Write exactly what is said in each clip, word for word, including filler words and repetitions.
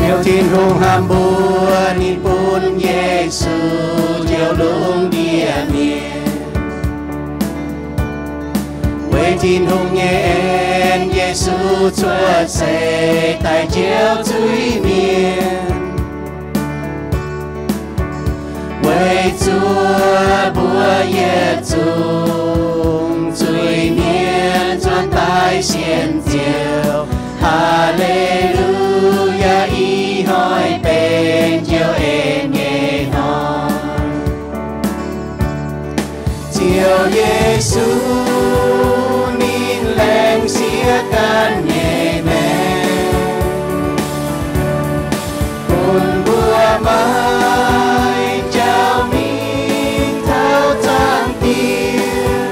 chiều thiên hùng hàm bùa nín bùn Giêsu chiều lung địa miền quê thiên hùng nhện Giêsu chúa sẽ tại chiều dưới miền quê chúa bùa Giêsu dưới miền chuan tai xiên chiều Hallelujah y hỏi bên chiều em nghe nói chiều Giêsu nín lên xía can nhẹ mẹ buồn bùa mai chào mình thao trang tiền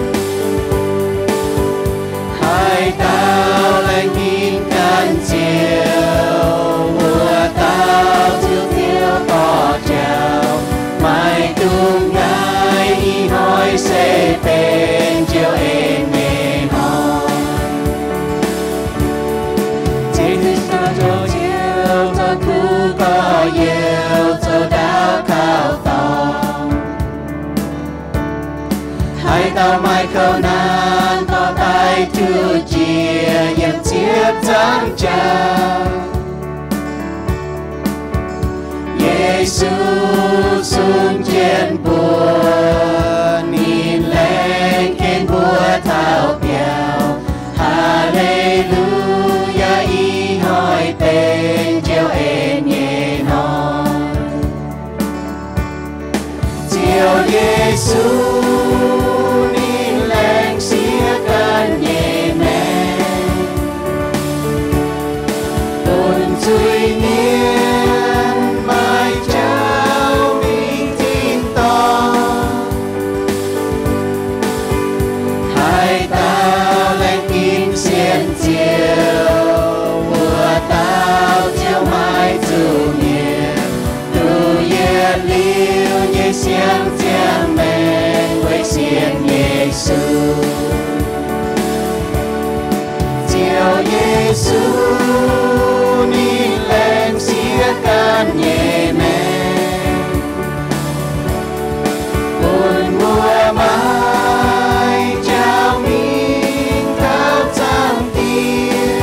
hai tao lên nhìn can chiều mùa tao chiều thiếu tỏ chào mai tung ngài y hỏi sẽ bên chiều em nghe nói trên thứ sao cho chiều cho khu có yêu cho đau cao tòng hai tao mai khâu nan to tay chưa chia nhận chiếc trắng trao Giêsu xuống trên bùa nhìn lên khen bùa thao piao Hallelujah y hỏi tên chiều em nghe nói chiều Giêsu nín lên xía can nhẹ mẹ buồn duy niên mai trao mình tin to hai tao lên kim xiên chiều mùa tao chiều mai dù miền từ yên liêu như xiên chiang men với xiên Giêsu chiều Giêsu nín lên xía can nhẹ mẹ buồn mùa mai chào mình thao trang tiền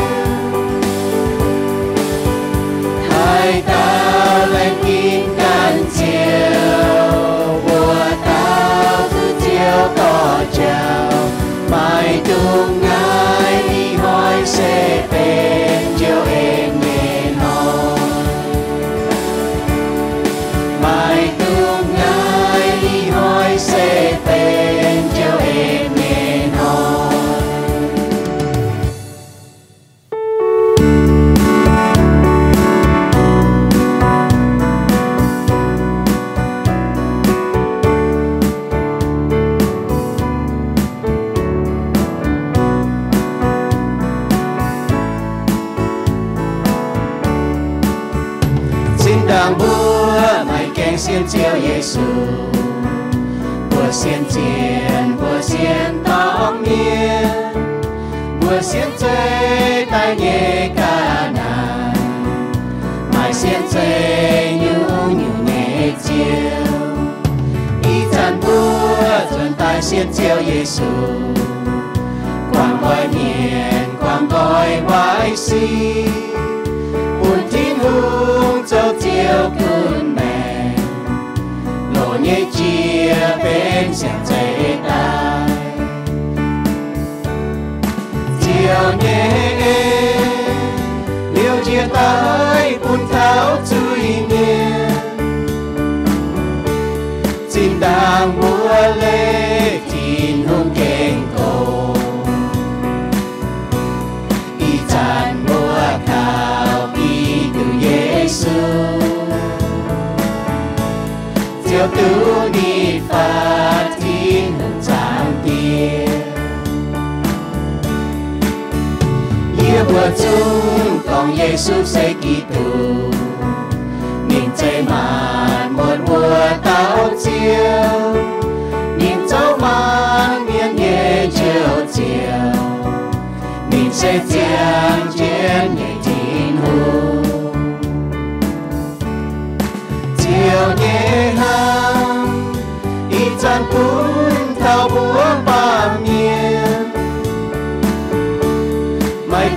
hai tao lên kim can chiều mùa tao thứ chiều tỏ chào mai tung ngài đi hỏi sẽ bên chiều em nghe nói mai tung ngài đi hỏi sẽ bên chiều em nghe nói xin đàng bùa mày kèn xiên chiều Giêsu bùa xiên chiên bùa xiên tóc miên bùa xiên chơi tai nhẹ ca nà mày xiên chơi như như nhẹ chiều y tan bùa chuẩn tai xiên chiều Giêsu quang coi miền quang coi bãi xi buồn thiên hùng châu chiều cơn mẹ lộ nhẹ chia bên sẹo dây tai chiều nhẹ liêu chia tay buồn tháo chui miền xin đang búa lê thiên hùng kênh cầu y tàn búa khao y từ Giêsu chiều tứ đi phát thiên hùng giang tiền yêu bùa chung còn Giêsu sẽ kỳ tù nhìn chơi màn một mùa tao chiều nhìn cháu màn miên nhẹ chiều chiều nhìn sẽ chiang trên nhảy thiên hùng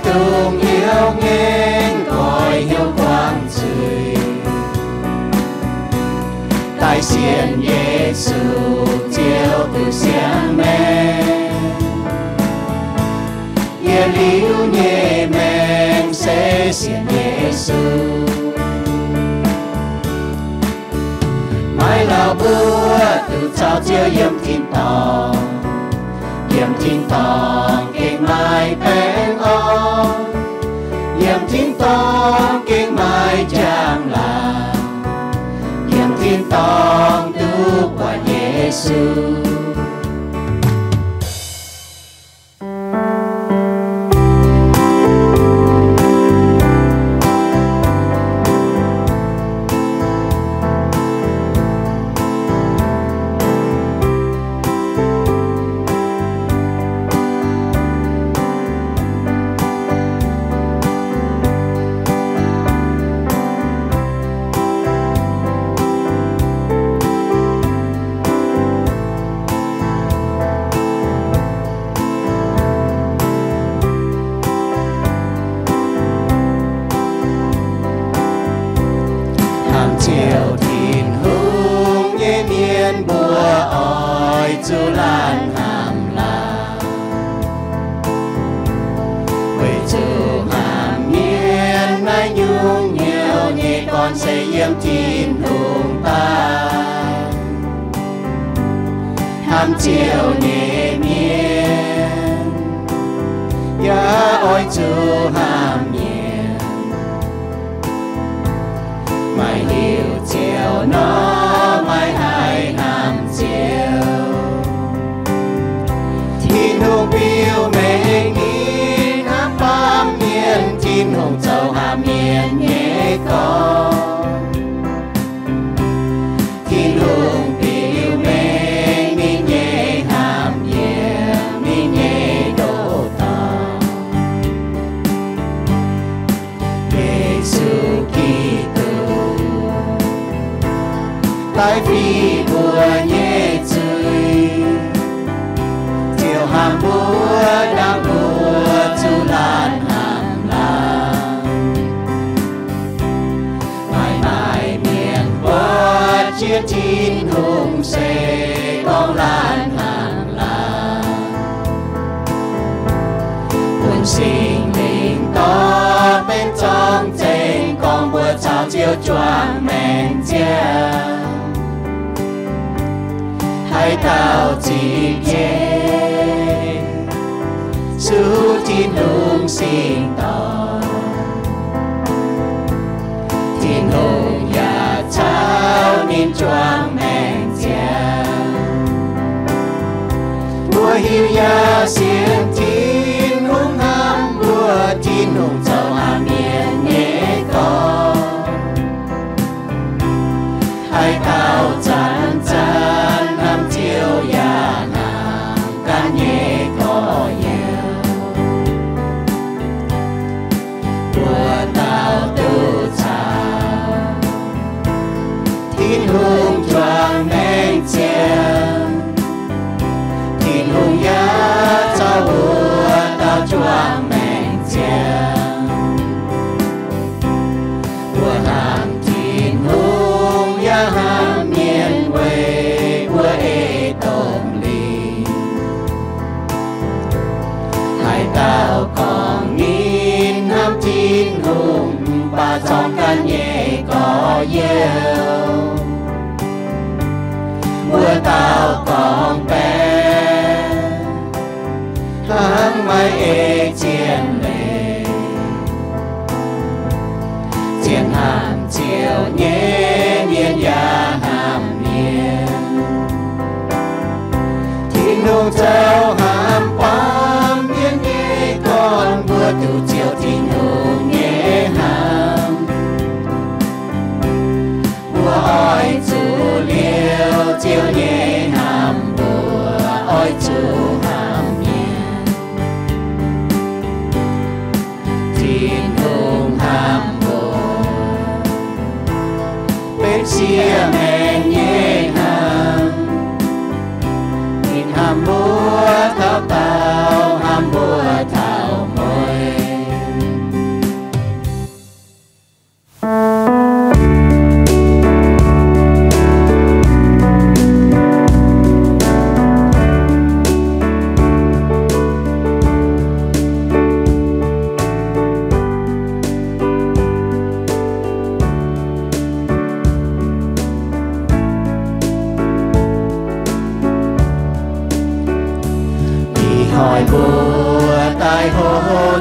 tung yêu nghênh cõi hiếu quang trời tại xiên Giêsu chiếu từ xiên mẹ ye liu nhẹ men sẽ xiên Giêsu mai lao bữa từ chào chiếu yếm thiên tòng yếm thiên tòng kinh mai bén on yếm thiên tòng kinh mai chàng là yếm thiên tòng tu qua Giêsu chiều thìn hùng nhẹ miên bùa oi chu lan hàm la quê chu hàm miên nay nhung nhiều nhẹ con sẽ yếm thìn hùng ta hàm chiều nhẹ miên ya oi chu hàm miên mai hiểu chiều nó mai hai hàm chiều thiên hùng biêu mê nghĩ hàm bám miên thiên hùng châu hàm miên nhé con thiên hùng biêu mê nghĩ nhé hàm miên nghĩ nhé đô tòng Giêsu Kitô tại vì bùa nhẹ chơi chiều hàm bùa đang bùa chu lan hàm la mãi mãi miền qua chia chín hùng sẽ con lan hàm la quân sinh linh to bên trong trên con bùa chào chiều choàng men chia hai tao chỉ chê chú thiên hùng sinh tỏ thiên hùng ya trao nên choang men chia bùa hiu ya xiên thiên hùng hàm bùa thiên hùng châu hàm miên nhé con hai tao chán chán hàm chiều ya hàm ca nhé có yêu bùa tao tu chào thiên hùng choàng men chiên thiên hùng ya trao bùa tao choàng men chiên bùa hàm thiên hùng ya hàm miên quê bùa ê tôm ly hai tao còn nghìn hàm thiên hùng ba trong căn nhẹ có yêu bùa tao còn bé hàm mai ê chiên lệ chiên hàm chiều nhé miên ya hàm miên thiên hùng châu hàm quang miên nhé con bùa từ chiều thiên hùng nhé hàm bùa oi chu liêu chiều nhé hàm bùa oi chu hàm miên thiên hùng hàm bên chia men nhé hàm nhìn hàm búa thao tao hàm búa thao môi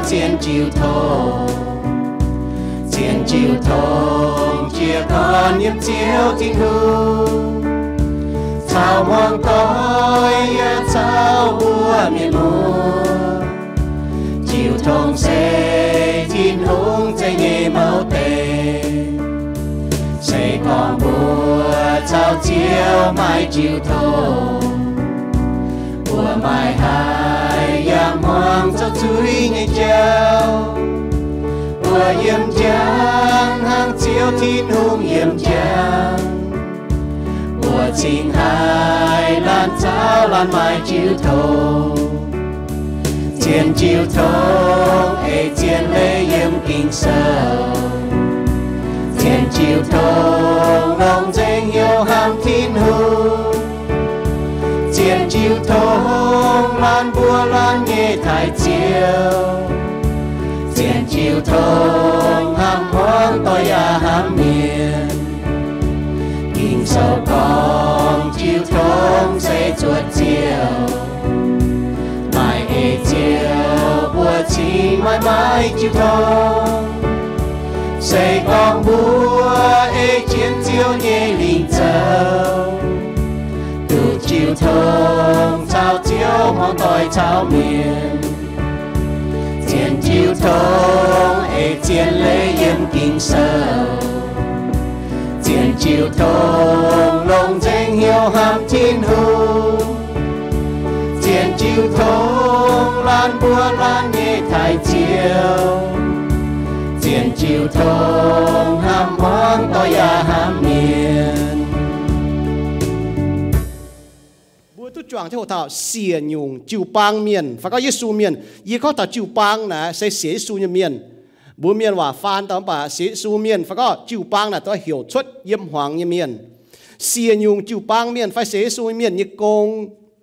chiến chiều thô chiến chiều thô chia con nhấp chiếu thiên hương sao mong tôi sao bùa miền mùa chiều thong sẽ thiên hùng chạy nhẹ màu tê sẽ còn bùa sao chiều mai chiều thô bùa mai hai yam hoang cho chuối nhẹ treo bùa yếm trắng hàng chiều thiên hùng yếm trắng bùa chính hai lan sao lan mai chiều thô chiến chiều thô ê chiến lê yếm kinh sâu chiến chiều thô lòng danh yêu ham thiên hùng chiến chiều thô lan bùa lan nghe thái chiều chiến chiều thô ham hoang tôi à ham miền kinh sâu con chiều thô sẽ chuột chiều mai ê chiều bùa chỉ mãi mãi chiều thô sẽ con bùa ê chiến chiều nhẹ linh châu từ chiều thơm sao chiều mong tôi chào miền chiến chiều thơm ê chiến lê yếm kinh sâu chiến chiều thơm lòng danh hiếu ham thiên hùng chiến chiều thơm lan bùa lan nghe thái chiều chiến chiều thơm ham hoang tôi à ham miền bùa tu chọn theo thảo xìa nhung chiều bang miền và có Giêsu miền y có thảo chiều bang nè sẽ xìa Giêsu như miền bùa miền và phan tao bà xìa Giêsu miền và có chiều bang là tôi hiểu xuất yếm hoàng như miền xìa nhung chiều bang miền phải xìa Giêsu miền như công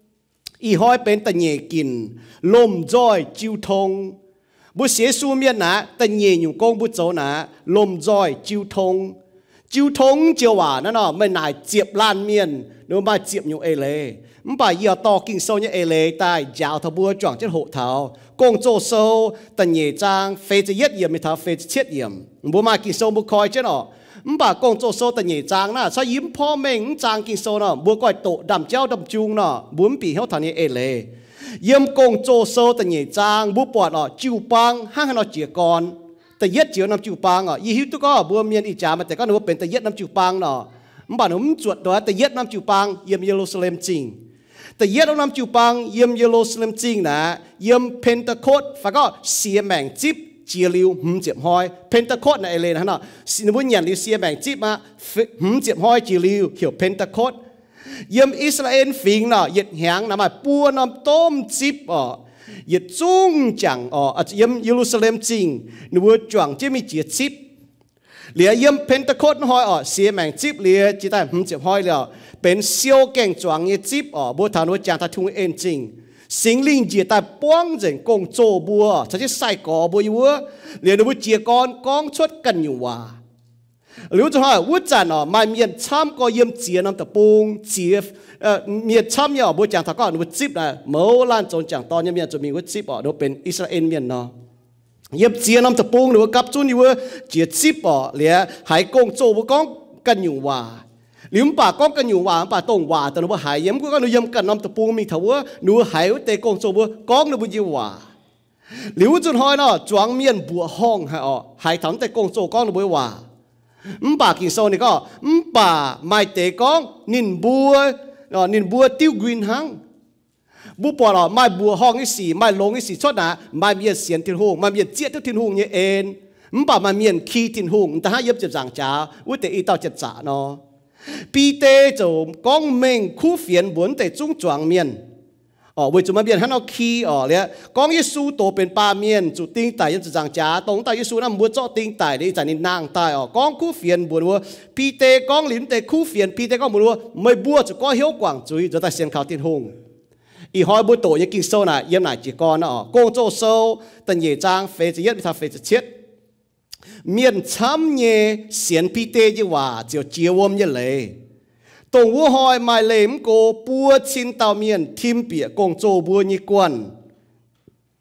y hỏi bên tận nhẹ kín lom joy chiều thông bữa xế su miên nã tận nhẹ nhung công bữa chỗ nã lom joy chiều thông chiều thông chiều à nó nó mình nãy chiệp lan miên nếu mà chiệp nhung ê lê không phải giờ to kinh sâu như ê lê tai giáo thầu bữa chọn trên hộ thảo công chỗ sâu tận nhẹ trang phê chỉ yết yểm mi thảo phê chỉ chết yểm bữa mà kinh sâu bữa coi chứ nó không phải công chỗ sâu tận nhẹ trang na sao yếmพ่อ mình trang kinh sâu nó bữa coi tổ đầm treo đầm chung nó bốn bị héo thằng nhẹ ê lê yếm công chỗ sâu tận nhẹ trang bữa bọt nó chiều bang hang nó chỉ cònแต่ยึดเจียวน้ำจิวปังอ่ะยี่หิวตุก็บัวเมียนอีจ่ามาแต่ก็นึกว่าเป็นแต่ยึดน้ำจิวปังเนาะมันบอกหนุ่มจวดตัวแต่ยึดน้ำจิวปังเยี่ยมเยรูซาเล็มจริงแต่ยึดน้ำจิวปังเยี่ยมเยรูซาเล็มจริงนะเยี่ยมเพนตะโคดฝากก็เสียแมงจิบเจียริวหืมเจ็บหอยเพนตะโคดในเอเลนะเนาะสินบุญยันริวเสียแมงจิบมาหืมเจ็บหอยเจียริวเขียวเพนตะโคดเยี่ยมอิสราเอลฟิงเนาะยึดแหงนะมาปัวน้ำต้มจิบอ่ะยึดจุ้งจังอ๋ออาจจะเยี่ยมเยรูซาเล็มจริงนึกว่าจวงจะมีเจียจิบเหลือเยี่ยมเพนตะโคดหอยอ๋อเสียแมงจิบเหลือจีได้หืมเจ็บหอยแล้วเป็นเซียวแกงจวงยี่จิบอ๋อบัวทานว่าจางทัดทุ่งเอ็นจริงสิงลิงเจียแต่ป้องเจงกงโจบัวฉันจะใส่ก่อบัวอยู่ว่าเหลือนึกว่าเจียกอนกองชดกันอยู่ว่าหรือจะว่าวุ้จันอ๋อมาเมียนช้ำก็เยี่ยมเจียน้ำตะปูงเจียเอ่อเมียนช้ำเนี่ยบัวจางทักก็นึกว่าจิบนะเมื่อล้านจนจางตอนเนี่ยเมียนจะมีว่าจิบอ๋อนึกเป็นอิสราเอลเมียนเนาะเยี่ยมเจียน้ำตะปูงหรือว่ากับจุนอยู่ว่าเจียจิบอ๋อเหลือหายกงโจบัวกองกันอยู่ว่าหรือป่ากองกันอยู่ว่าป่าตรงว่าแต่หนูว่าหายเยี่ยมก็หนูเยี่ยมกันน้ำตะปูงมีเถอะว่าหนูหายเตะกงโจบัวกองหนูบุญว่าหรือจุนหอยเนาะจวงเมียนบัวห้องให้อ๋อหายทั้งแต่กงโจกองหนูบุญว่ามป่ากินโซนี่ก็มป่าไม่เตะกองนินบัวอ๋อนินบัวติ้วกรีนหังบุปผาไม่บัวห้องที่สี่ไม่ลงที่สี่ชดนะไม่เมียนเสียนทิ้งหงไม่เมียนเจี๊ยทิ้งหงเนี่ยเองมป่าไม่เมียนขี้ทิ้งหงแต่ถ้าเย็บจะจางจ้าวุ้แต่อีเต้าจะจ่าเนาะปีเตจะกองเมงคู่เฟียนบนแต่จุ้งจวงเมียนอ๋อวิจุมาเมียนฮันเอาขี้อ๋อเลยกองเยซูโตเป็นปลาเมียนจุดติ้งไต่ยันจะจางจ้าตรงไต่เยซูนั่นบัวเจาะติ้งไต่ได้จากนี่นางไต่อ๋อกองคู่เฟียนบนวัวปีเตกองลิ้นแต่คู่เฟียนปีเตกองบนวัวไม่บัวจะก็เหี้ยวกว่างจุยจะแต่เสียงข่าวทิ้งหงอีหอยบัวโตยังกินโซ่น่ะเยี่ยมหน่ายจีกรน่ะอ๋อกงโจโซ่ตันเย่จางเฟจะเย็ดไปทำเฟจะเช็ดเมียนช้ำเย่เสียนปีเตยี่ว่าเจียวเจียววมเย่เลยตรงวัวหอยไม่เล่มโกปัวชินเตาเมียนทิมเปียกงโจบัวยี่กวน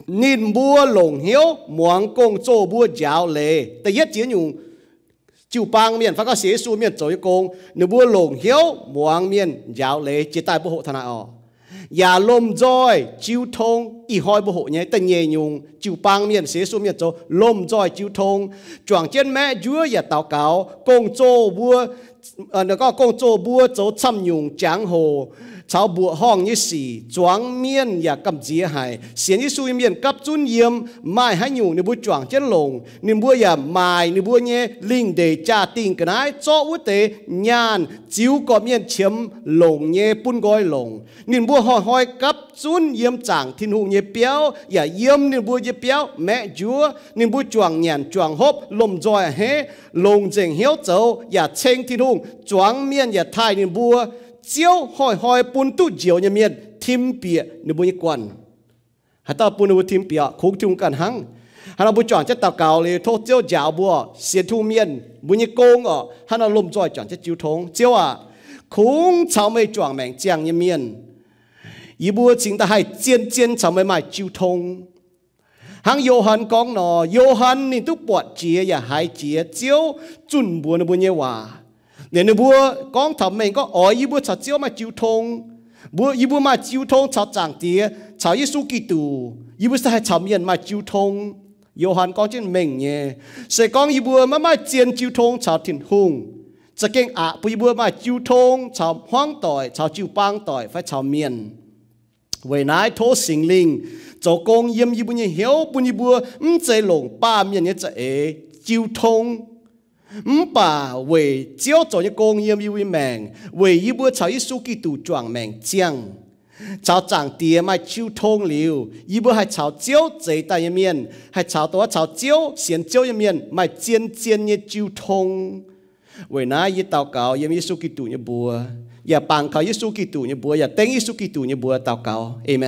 nhìn bua lồng hiếu muang công châu bua giáo lệแต่ยัดเจียอยู่จิวปังเมียนฟ้าก็เสียสูเมียนโจยกงหนึ่งบัวหลงเหี้ยวมวงเมียนยาวเลยจีตายบุหธนาออย่าลมจอยจิวทงอีหอยบุหเนี่ยแต่เยยุงจิวปังเมียนเสียสูเมียนโจลมจอยจิวทงจวงเจนแม่ยัวอย่าเต่าเก่ากงโจบัวแล้วก็กงโจบัวโจช่ำยุงจางโหชาวบัวห้องยี่สี่จวงเมียนอย่ากำเจียหายเสียงยี่สุยเมียนกับจุนเยี่ยมไม่ให้ยุงในบัวจวงเจนลงในบัวอย่าไม่ในบัวเนี่ยลิงเดจ่าติงกันไอ้โจวุเตญานจิวก็เมียนเฉียมลงเนี่ยปุ่นก้อยลงนินบัวหอยหอยกับจุนเยี่ยมจางทินหูเนี่ยเปียวอย่าเยี่ยมนินบัวเยี่ยเปียวแม่จัวนินบัวจวงเงียนจวงฮบลมจอยเฮลงเจงเหี้ยวเจ้าอย่าเชิงทินหูจวงเมียนอย่าทายนินบัวเจียวหอยหอยปุ่นตู้เจียวเนี่ยเมียนทิมเปียในบุญกวนหาตาปุ่นในบุญทิมเปียคุกทุ่งกันหังหาเราบุญจวนจะตะเกาเลยโทษเจียวเจ้าบัวเสียทุ่งเมียนบุญโกงอ่ะหาเราลมจอยจวนจะจิวทงเจียวอ่ะคุงชาวไม่จวงแมงเจียงเนี่ยเมียนอีบัวจริงแต่ให้เจียนเจียนชาวไม่มาจิวทงหังโยฮันกองหนอโยฮันนี่ตุ๊ปวดเจียอย่าหายเจียเจียวจุนบัวในบุญเยว่าเนี่ยในบัวกองทำเองก็อ๋อยีบัวชาวเจียวมาจิวทงบัวยีบัวมาจิวทงชาวจางเตียชาวยิสุกิตูยีบัวสายชาวเมียนมาจิวทงโยฮันกองเช่นเมงเนี่ยเสกองยีบัวมามาเจียนจิวทงชาวถิ่นหุงจะเก่งอะปุยบัวมาจิวทงชาวห้องต่อยชาวจิวปังต่อยไฟชาวเมียนเวนายโทสิงลิงเจ้ากงเยี่ยมยีบัวเนี่ยเหี้ยวปุยบัวมใจหลงป้าเมียนเนี่ยจะเอจิวทง唔把为朝做一公业要为命，为一波朝一书记度撞命将，朝长爹买秋通了，一波还朝朝这带一面，还朝多朝朝先朝一面买尖尖的秋通，为那一祷告也一书记度一波，也帮靠一书记度一波，也等一书记度一波禱告 ，amen。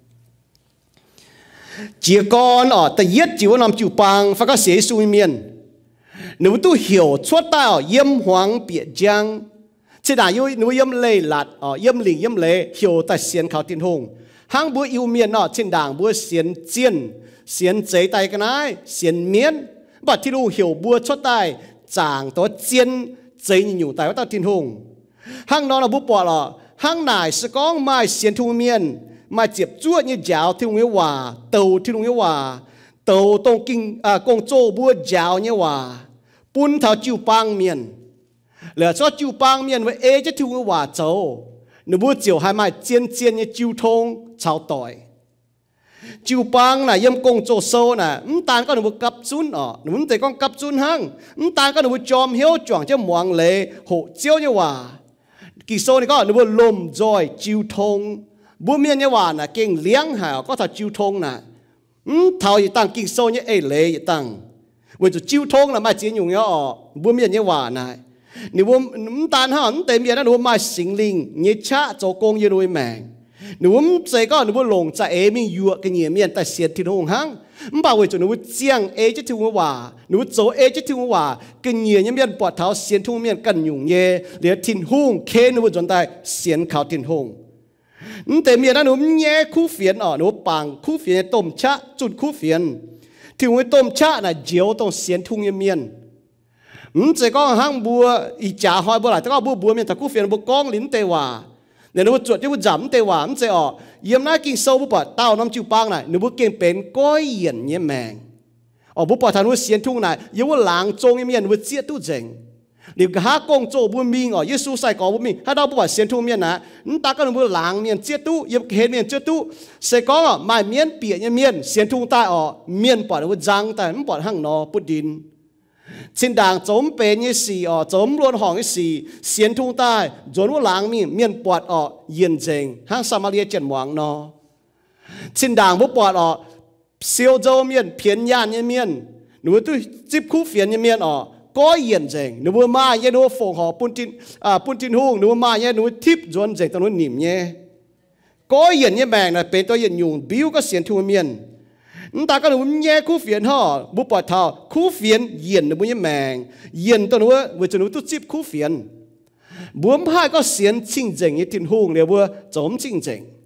结果哦，第一就我諗就幫，發個寫書一面。nếu tu hiểu xuất đạo yếm hoàng biệt giang chỉ là yêu nếu yếm lệ lạt ở yếm lì yếm lệ hiểu tại xiên khảo tin hùng hang bữa yêu miền nọ trên đảng bữa xiên chiên xiên chế tay cái này xiên miến bà thiên hùng hiểu bữa xuất tay chàng tó chiên chế nhiều tay vào tin hùng hang nó là bữa bỏ lọ hang này sẽ có mai xiên thu miền mai chụp chuột như giáo thiên hùng hòa tàu thiên hùng hòa tàu tông kinh à công châu bữa giáo như hòaปุ่นเท่าจิวปังเมียนเหลือชอบจิวปังเมียนไว้เอจะทิ้งว่าเจ้าหนูบัวเจียวให้มาเจียนเจียนเนี่ยจิวทงชาวต่อยจิวปังน่ะยังกงโจโซน่ะมตานก็หนูบัวกับซุนอ๋อหนูมันแต่ก็กับซุนหั่งมตานก็หนูบัวจอมเหี้ยวจ่วงเจ้าหมวงเลยโหเจียวเนี่ยว่ากิโซนี่ก็หนูบัวลมจอยจิวทงบัวเมียนเนี่ยว่าน่ะเก่งเลี้ยงหาก็ถ้าจิวทงน่ะอืมเท่าอยู่ตั้งกิโซเนี่ยเอเลยอยู่ตั้ง为咗交通啦，買錢用咗哦，冇咩嘢話呢？你話唔但係唔對面啦，你話買成年你車做工業會命，你話唔這個你話龍在下面弱嘅嘢面，但係鐵紅行，唔把為咗你話將 A 一條話，你話做 A 一條話，嘅嘢一面膊頭線通面更用嘢，你鐵紅 K 你話盡帶線靠鐵紅。唔對面啦，你話唔嘢คู่เฟียนอ๋อ你話ปังคู่เฟียนต้มชะจุดคู่เฟียนที่ว่าต้มชาน่ะเจียวต้องเสียนทุ่งเมียนอืมจะก็ห้างบัวอีจ่าหอยบัวหลายแต่ก็บัวบัวเมียนแต่กู้เฟียนบัวกองลิ้นเตว่าเนี่ยนึกว่าจวดที่ว่าจำเตว่ามันจะออกเยี่ยมหน้ากิ่งโซ่บัวปอดเต้าน้ำจิวปังน่ะนึกว่าเก่งเป็นก้อยเหยียนเนี่ยแมงอ๋อบัวปอดทานว่าเสียนทุ่งน่ะยี่ว่าหลังจงเมียนว่าเจี๊ยตู้เจงเดี๋ยวหากงโจบัวมิงอ๋อเยซูใส่ก่อบัวมิงถ้าเราบัวเสียนทุ่งเมียนนะนั่นตาก็นึกว่าหลังเมียนเจี๊ยตู้ยี่เห็นเมียนเจี๊ยตู้ใส่ก่อไม่เมียนเปียเนี่ยเมียนเสียนทุ่งใต้อ๋อเมียนปอดว่าจังแต่มันปอดห้างนอปุดดินชินด่างจมเป็นยี่สี่อ๋อจมล้วนห้องยี่สี่เสียนทุ่งใต้จนว่าหลังมีเมียนปอดอ๋อเย็นเจงห้างสามาเรียเจนหวังนอชินด่างบัวปอดอ๋อเซียวโจเมียนเพียนย่านเนี่ยเมียนหนูตู้จิบคู่เฟียนเนี่ยเมียนอ๋อก็เย็นเจงหนูว่ามาเย็นหนูฝงหอปุ่นจินอ่าปุ่นจินหุ่งหนูว่ามาเย็นหนูทิพย์จวนเจงตอนนู้นหนิมเนี่ยก็เย็นเนี่ยแมงนะเป็นตัวเย็นยุงบิวก็เสียนทุ่งเมียนนั่นตาก็หนูแย่คู่เฟียนห่อบุปผาเท้าคู่เฟียนเย็นหนูเนี่ยแมงเย็นตัวหนูว่าว่าจะหนูตู้จิบคู่เฟียนบัวพายก็เสียนชิงเจงยี่ทิ้งหุ่งเรียกว่าจมชิงเจง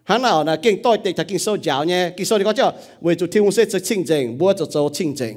hắn nào là kinh tôi tịch thật kinh sâu giáo nhé kinh sâu thì có cho về chủ thiên sẽ清净bữa cho cho清净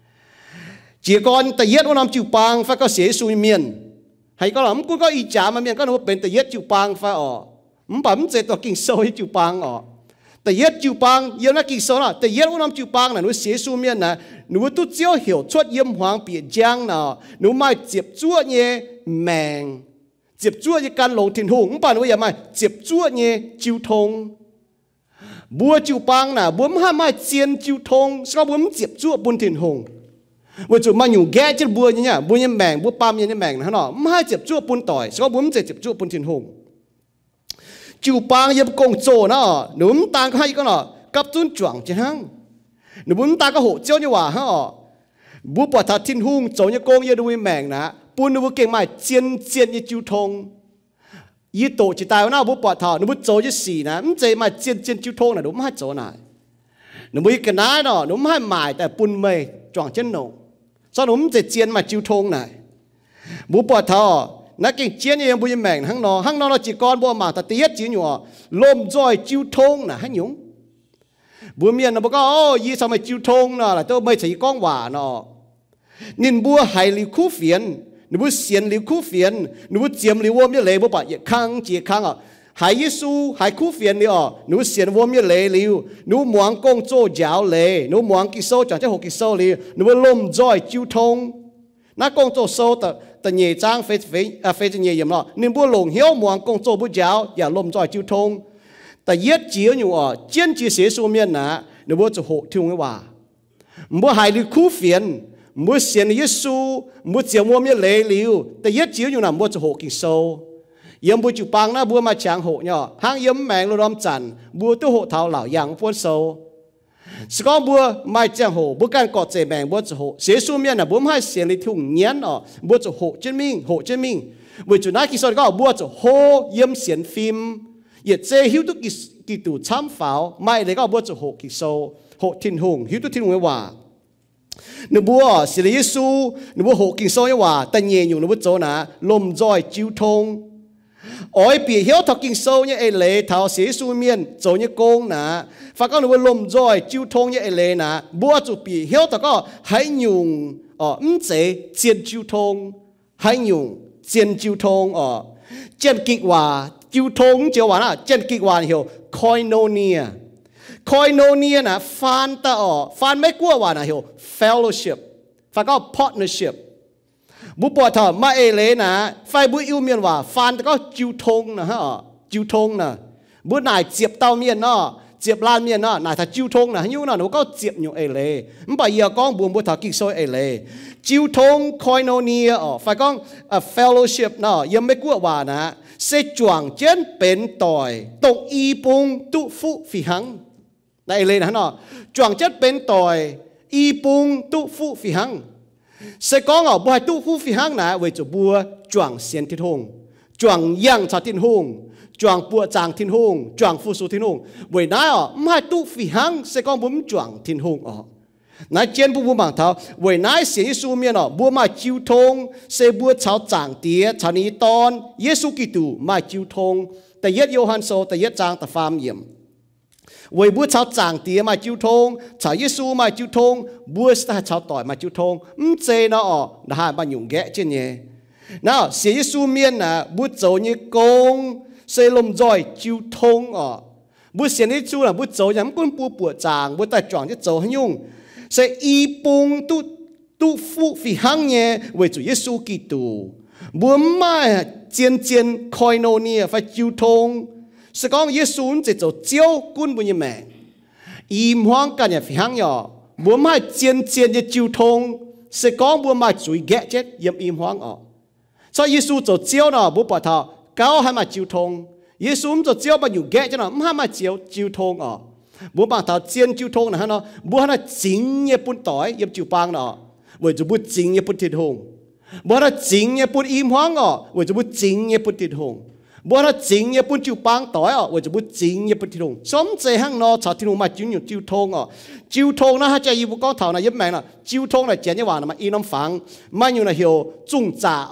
chỉ còn tại yết năm chịu bang phải có sẽ suy miền hay có lắm cũng có ý trả mà miền có nó bên tại yết chịu bang phải ở không bấm dễตัวkinh sâu hay chịu bang ở tại yết chịu bang yết nó kinh sâu là tại yết năm chịu bang là nó sẽ suy miền là nó tu chiếu hiểu xuất yếm hoàng biệt giang nào nó mai tiếp chúa nhé mèng接住一間路天空，唔辦會有咩？接住嘢交通，冇交幫啦，冇乜乜建交通，所以冇接住半天空。為做乜用嘅即係冇嘢呀？冇嘢命，冇辦嘢嘅命，係咯？唔係接住半代，所以冇接接住半天空。交幫要工作呢，你唔單係個咯，急轉撞一行，你唔單個好招你話嚇，冇把他天空做一工要都會命啦。ปุ่นนูเก่งมาเจียนเจียนยี่จิวทงยี่โตจิตายว่าน่าบุปผาทอนูบุโจยี่สีนะมันเจมาเจียนเจียนจิวทงนะนูไม่ให้โจน่ะนูบุยกันน้าเนาะนูไม่ให้หมายแต่ปุ่นเมย์จ่องเจนโนซะนูมันจะเจียนมาจิวทงน่ะบุปผาทอนักเก่งเจียนยังบุยแมงทั้งนอทั้งนอเราจีกรบัวมาแต่เตี้ยจีอยู่ลมจอยจิวทงน่ะให้หยุ่งบัวเมียนนะบอกว่าโอ้ยี่สมัยจิวทงน่ะแต่ตัวไม่ใช่ก้องหวานเนาะนินบัวไฮลิคูเฟียนหนูเสียนหรือคู่เฟียนหนูเจียมหรือวอมยะเลยบ่ปะอย่าค้างเจียค้างอ่ะหายยิสูหายคู่เฟียนนี่อ่ะหนูเสียนวอมยะเลยลิวหนูหมวงกงโจ้ยาวเลยหนูหมวงกิโซจังจะหกกิโซลิวหนูลมจอยจิวทงนักกงโจ้โซแต่แต่เหย่จางเฟสเฟอ่ะเฟสเหย่ยมเนาะนินบัวหลงเหี้ยวหมวงกงโจ้บุยาวอย่าลมจอยจิวทงแต่เย็ดเจียวอยู่อ่ะเจียนจีเสียสูเมียนนะหนูบัวจะหกทิ้งไว้ว่าบัวหายหรือคู่เฟียนมัวเสียนยิสูมัวเจียวมัวมีเลยลิวแต่ยัดจิ๋วอยู่น่ะมัวจะหกกิโซยมบัวจุปังนะบัวมาจางหกเนาะหางยมแมงรวมจันบัวตัวหกเท้าเหล่าอย่างพวนโซสกอบัวมาจางหกบัวการกอดเจแมงบัวจะหกเสียสูเมียน่ะบัวไม่เสียนลิทุ่งเงี้ยนอ๋อบัวจะหกเจมิงหกเจมิงวิจุนักกิโซก็บัวจะหกยมเสียนฟิล์มเหยียดเจหิวตุกิกิตูช้ำฝาวไม่เลยก็บัวจะหกกิโซหกทิ้งหงหิวตุทิ้งไว้ว่านูบัวสิริยสูนูบัวหกกิ่งโซ่ยว่าแต่เงียอยู่นูบัวโจนะลมจอยจิวทงอ้อยปีเหี้ยวทอกิ่งโซ่เนี่ยเอเล่เท้าเสียสูเมียนโจเนี่ยโกงนะฝากก็นูบัวลมจอยจิวทงเนี่ยเอเล่นะบัวจุปีเหี้ยวแต่ก็ให้ยุงอ๋ออืมเจเจียนจิวทงให้ยุงเจียนจิวทงอ๋อเจียนกิกว่าจิวทงเจียวว่านะเจียนกิกว่าเหี้ยวคอยโนเนียคอยโนเนียนะฟันตาอ๋อฟันไม่กลัวว่านะเหี่ยว fellowship ฟันก็ partnership บุปผาทอมาเอเลนะไฟบุอิวเมียนว่าฟันแต่ก็จิวทงนะฮะจิวทงนะบุนายเจียบเต้าเมียนเนาะเจียบลานเมียนเนาะนายถ้าจิวทงนะยูนะหนูก็เจียบอยู่เอเลมันไปเยี่ยก้องบุญบุตรกิโซเอเลจิวทงคอยโนเนียอ๋อไฟก้อง fellowship เนาะยังไม่กลัวว่านะเสจวงเจนเป็นต่อยตกอีปุงตุฟุฝีหังในเลยนะเนาะจวงจัดเป็นต่อยอีปุงตุฟูฝีหังเสกองอ่ะบัวตุฟูฝีหังนะเวจบัวจวงเสียนทิ้งหงจวงย่างชาทิ้งหงจวงปัวจางทิ้งหงจวงฟูสูทิ้งหงเวน่าอ่ะไม่ตุฝีหังเสกองบุ้มจวงทิ้งหงอ่ะนายเจนบุบุบางเท้าเวน่าเสียยิสูเมียนอ่ะบัวมาจิวทงเสบัวชาวจางเตี้ยชาวนี้ตอนเยซูกิตูมาจิวทงแต่เย็ดโยฮันโซแต่เย็ดจางแต่ฟาร์มเยี่ยม为不炒涨跌嘛就通，炒耶稣嘛就通，不是他炒代嘛就通，唔这呢哦，那还蛮用嘅真嘢。那写耶稣面啊，不走你工，谁龙在就通哦，不写你做啦，不走人本不ปวดจาง不แต่撞就走很用，谁一崩都都付费行嘢为主耶稣基督，不买渐渐开诺呢，phải就通。是講耶穌就做招官本嘅命，鹽香間嘅香藥，唔係漸漸嘅照通，是講唔係最嘅啫，鹽鹽香哦。所以耶穌做招呢，唔白頭，搞係咪照通？耶穌唔做招咪用嘅啫呢，唔係咪照照通哦？唔白頭漸照通呢，係唔係那整嘅本袋入照幫呢？為咗唔整嘅本鐵通，唔係那整嘅本鹽香哦，為咗唔整嘅本鐵通。บัวน่ะจริงเนี่ยปุ่นจิวปังต่อยอ่ะว่าจะบุจริงเนี่ยปุ่นที่ลงสมเจหังนอชาวที่ลงมาจิ้วอยู่จิ้วทงอ่ะจิ้วทงนะฮะจะอยู่บุกก้อนเท่านะยับแมงน่ะจิ้วทงน่ะเจียนยี่หวานน่ะมาอีน้ำฝังมันอยู่ในเหี่ยวจุ่งจ่าอ่ะ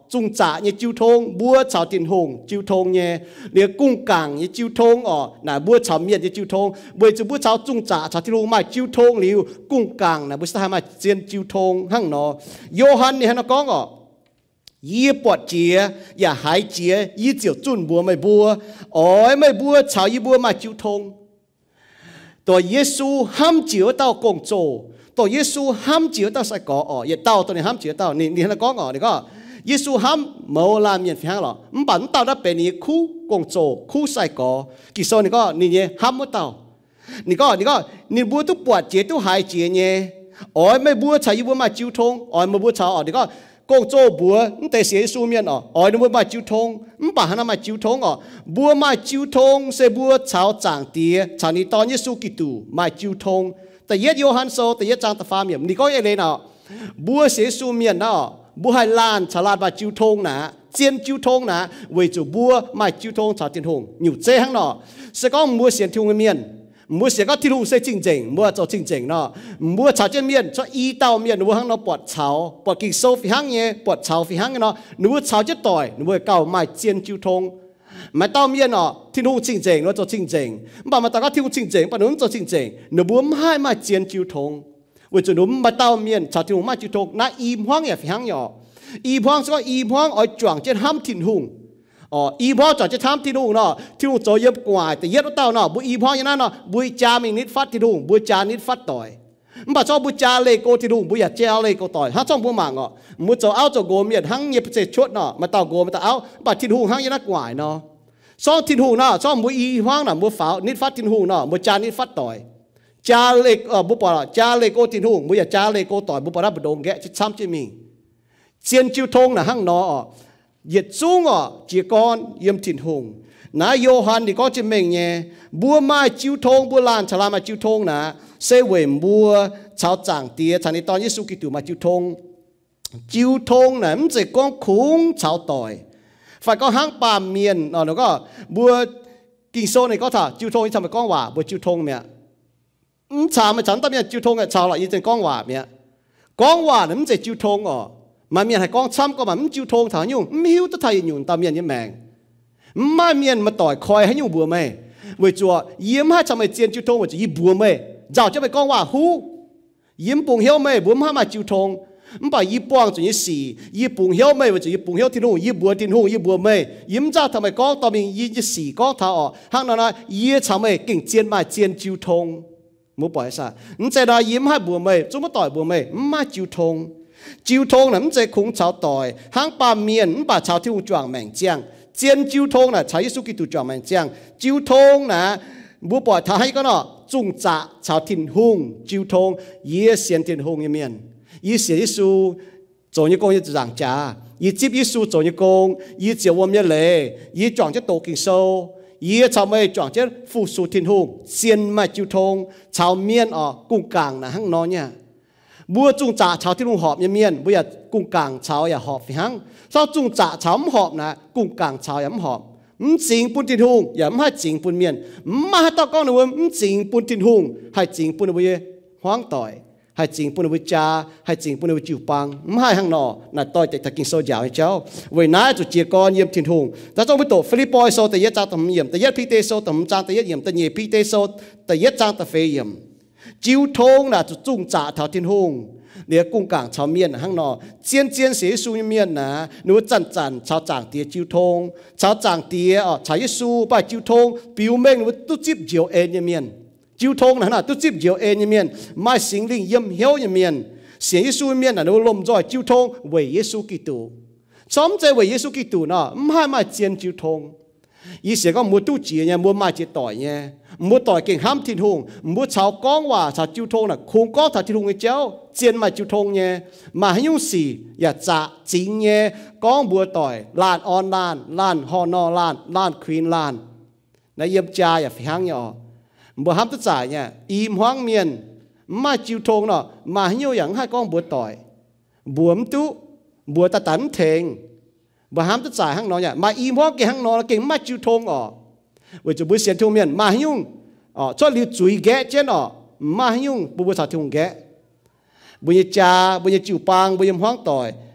trung trả như chiêu thông búa chảo tiền hùng chiêu thông nhé để cung càng như chiêu thông ở là búa chảo miên như chiêu thông bởi cho búa chảo trung trả chảo tiền hùng mà chiêu thông liu cung càng là búa sao mà chiên chiêu thông hăng nó Johann này nó có ngọยี่ปวดเจียอย่าหายเจียยี่เจียวจุนบัวไม่บัวอ๋อไม่บัวชาวยี่บัวมาจิวทงตัวเยซูห้ามเจียวเต้ากงโจตัวเยซูห้ามเจียวเต้าใส่ก่ออ๋ออย่าเต้าตัวนี้ห้ามเจียวเต้านี่นี่นะก้องอ๋อนี่ก็เยซูห้ามเมาลาเมียนฟิฮังหรอมันปั่นเต้าได้เป็นนี่คู่กงโจคู่ใส่ก่อกิโซนี่ก็นี่เนี่ยห้ามไม่เต้านี่ก็นี่ก็นี่บัวตุปวดเจียตุหายเจียเนี่ยอ๋อไม่บัวชาวยี่บัวมาจิวทงอ๋อไม่บัวชาวอ๋อนี่ก็กงโจบัวนั่นแต่เสียสูเมียนอ๋ออ๋อนี่บัวมาจิวทงมันป่าหันมาจิวทงอ๋อบัวมาจิวทงเสบัวชาวจางเตียชาวนี้ตอนเยซูกิตูมาจิวทงแต่เย็ดโยฮันโซแต่เย็ดจางตะฟาเมียนนี่ก็ยังเลยเนาะบัวเสียสูเมียนเนาะบัวให้ลานฉลาดมาจิวทงนะเจียนจิวทงนะเวจูบัวมาจิวทงชาวเจียนทงอยู่เจ้หังเนาะสก็บัวเสียนทงเมียนมัวเสียก็ที่รู้เสียจริงจริงมัวจะจริงจริงเนาะมัวชาวเจียนเมียนชาวอีเต้าเมียนมัวหังเนาะปวดเฉาปวดกิ่งโซฟิหังเนี่ยปวดเฉาฟิหังเนาะมัวชาวเจียนต่อยมัวเก่ามาเจียนจิวทงมาเต้าเมียนเนาะที่รู้จริงจริงเราจะจริงจริงบ่มาตาก็ที่รู้จริงจริงปนุ่มจะจริงจริงหนูบัวไม่มาเจียนจิวทงเวจูหนุ่มมาเต้าเมียนชาวที่รู้มาจิวทงน่าอีมห้องเนี่ยฟิหังเนาะอีมห้องก็อีมห้องอ้อยจ่วงเจียนห้ามถิ่นหุงอ๋ออีพ่อจอดจะทำที่นู่นเนาะที่นู่นจะเย็บกว่าแต่เย็บเต้าเนาะบุอีพ่ออย่างนั้นเนาะบุจามีนิดฟัดที่นู่นบุจานิดฟัดต่อยมันบอกชอบบุจาเลโกที่นู่นบุอยากเจ้าเลโกต่อยฮัทช่องบุหมังอ่ะมุดจะเอาจะโกเมียดหั่งเย็บเศษชุดเนาะมาเต้าโกมาเต้าเอาบัดที่นู่นหั่งอย่างนั้นกว่าเนาะช่องที่นู่นเนาะช่องบุอีพ่อเนาะบุฝานิดฟัดที่นู่นเนาะบุจานิดฟัดต่อยจาเลเออบุปผาจาเลโกที่นู่นบุอยากจาเลโกต่อยบุปผาบุดงแกจะซ้ำจะมีเจียนจิวทงน่ะหั่งเนาะเหยียดสูงอ่ะจีกอนเยี่ยมถิ่นหงนายโยฮันนี่ก็จะเม่งเนี่ยบัวไม้จิวทงบัวลานฉลามาจิวทงนะเซเวมบัวชาวจางเตียทันในตอนเยซูกิตูมาจิวทงจิวทงน่ะมันจะก้องคุ้งชาวต่อยฝ่ายก็ห้างปามเมียนอ๋อแล้วก็บัวกิ่งโซนี่ก็ถ้าจิวทงที่ทำไปก้องว่าบัวจิวทงเนี่ยอืมชามาฉันตอนนี้จิวทงกับชาวละยี่จะก้องว่าเนี่ยก้องว่าเนี่ยมันจะจิวทงอ๋อมาเมียนให้กองช้ำก็มามันจิวทงถางยุ่งมิวตะไทยยุ่งตามเมียนยี่แมงมาเมียนมาต่อยคอยให้ยุ่งบัวไม่เวจัวยิ้มให้ทำไมเจียนจิวทงว่าจะยี่บัวไม่เจ้าจะไปกองว่าหูยิ้มปุ่งเหี้ยวไม่บัวมามาจิวทงมันป่ายี่ปวงจนยี่สี่ยี่ปุ่งเหี้ยวไม่ว่าจะยี่ปุ่งเหี้ยวที่นู่นยี่บัวที่นู่นยี่บัวไม่ยิ้มเจ้าทำไมกองตอนมียี่ยี่สี่กองเท้าออกห้างนั้นนะยี่ทำไมเก่งเจียนมาเจียนจิวทงมุปล่อยซะนั่นใจได้ยิ้มให้บัวไม่จุ่มมาต่อยบัวไม่มาจิวทงจิวทงน่ะมันจะคงชาวต่อยห้างปาเมียนมันป่าชาวที่หุ่นจวงแมงเจียงเจียนจิวทงน่ะชาวยิสุกิตุจวงแมงเจียงจิวทงน่ะบัวปล่อยท้ายก็เนาะจุงจ่าชาวถิ่นหุงจิวทงเยี่ยเสียนถิ่นหุงยี่เมียนยี่เสียยิสุโจยกงยี่จางจ่ายี่จิบยิสุโจยกงยี่เจียววมยี่เล่ยี่จ่องจะโตกิงโซยี่ชาวไม่จ่องจะฟูสูถิ่นหุงเสียนมาจิวทงชาวเมียนอ๋อกุ้งกลางน่ะห้างนอนเนี่ยบัวจุงจ่าชาวที่ลุงหอบยังเมียนบัวอย่ากุ้งกลางชาวอย่าหอบฟิหังชาวจุงจ่าชาวหอบนะกุ้งกลางชาวอย่าหอบมจริงปุ่นทินหุงอย่าไม่จริงปุ่นเมียนมาให้ตอกก้อนหนูมจริงปุ่นทินหุงให้จริงปุ่นบัวห้องต่อยให้จริงปุ่นบัวจ่าให้จริงปุ่นบัวจิวปังไม่ให้ห้างนอน่ะต่อยแต่ตะกินโซยาวให้เจ้าเว้ยน้าจุดเจียกรเยี่ยมทินหุงแต่ต้องไปโตฟิลิปปอยโซแต่ยัดจางตะเยี่ยมแต่ยัดพีเตโซตะจางแต่ยัดเยี่ยมแต่เย่พีเตโซแต่ยัดจางตะเฟยเยี่ยมจิวทงน่ะจุดจุงจ่าเท่าทินหุงเดี๋ยวกุ้งกลางชาวเมียนห้างนอเจียนเจียนเสียสูเมียนนะนูจันจันชาวจางเตียจิวทงชาวจางเตียอ๋อชาวยิสูป้าจิวทงปิวเม่งนูตุ๊จิบเจียวเอ็นยเมียนจิวทงนะนะตุ๊จิบเจียวเอ็นยเมียนไม่สิงลิงเยี่ยมเหี้ยวยเมียนเสียยิสูเมียนนะนูลมจ่อยจิวทงเวยเยซูกิตูซ้อมใจเวยเยซูกิตูนะไม่ไม่เจียนจิวทงยี่เสียก็มัวตู้จีเนี่ยมัวมาจีต่อยเนี่ยมัวต่อยเก่งห้ามทิ้งหงมัวชาวก้องว่าชาวจิวทงน่ะคงก้องถ้าทิ้งหงไอ้เจ้าเจียนมาจิวทงเนี่ยมาให้ยุ่งสี่อย่าจะจริงเนี่ยก้องบัวต่อยลานออนลานลานฮอนอลานลานควีนลานในเยี่ยมใจอย่าฟิหังเนี่ยบัวห้ามตั้งใจเนี่ยอีมห้องเมียนมาจิวทงเนาะมาให้ยุ่งอย่างให้ก้องบัวต่อยบัวมตุ้บัวตะตันเทงบ่ห้ามจะจ่ายห้างนอนเนี่ยมาอีมห้องเก่งห้างนอนเก่งมาจิวทงอ๋อว่าจะบุษเสียทงเมียนมาให้ยุ่งอ๋อชอบเลี้ยจุยแกะเจนอ๋อมาให้ยุ่งบุบุษาทงแกะบุญจ่าบุญจิวปังบุญห้องต่อย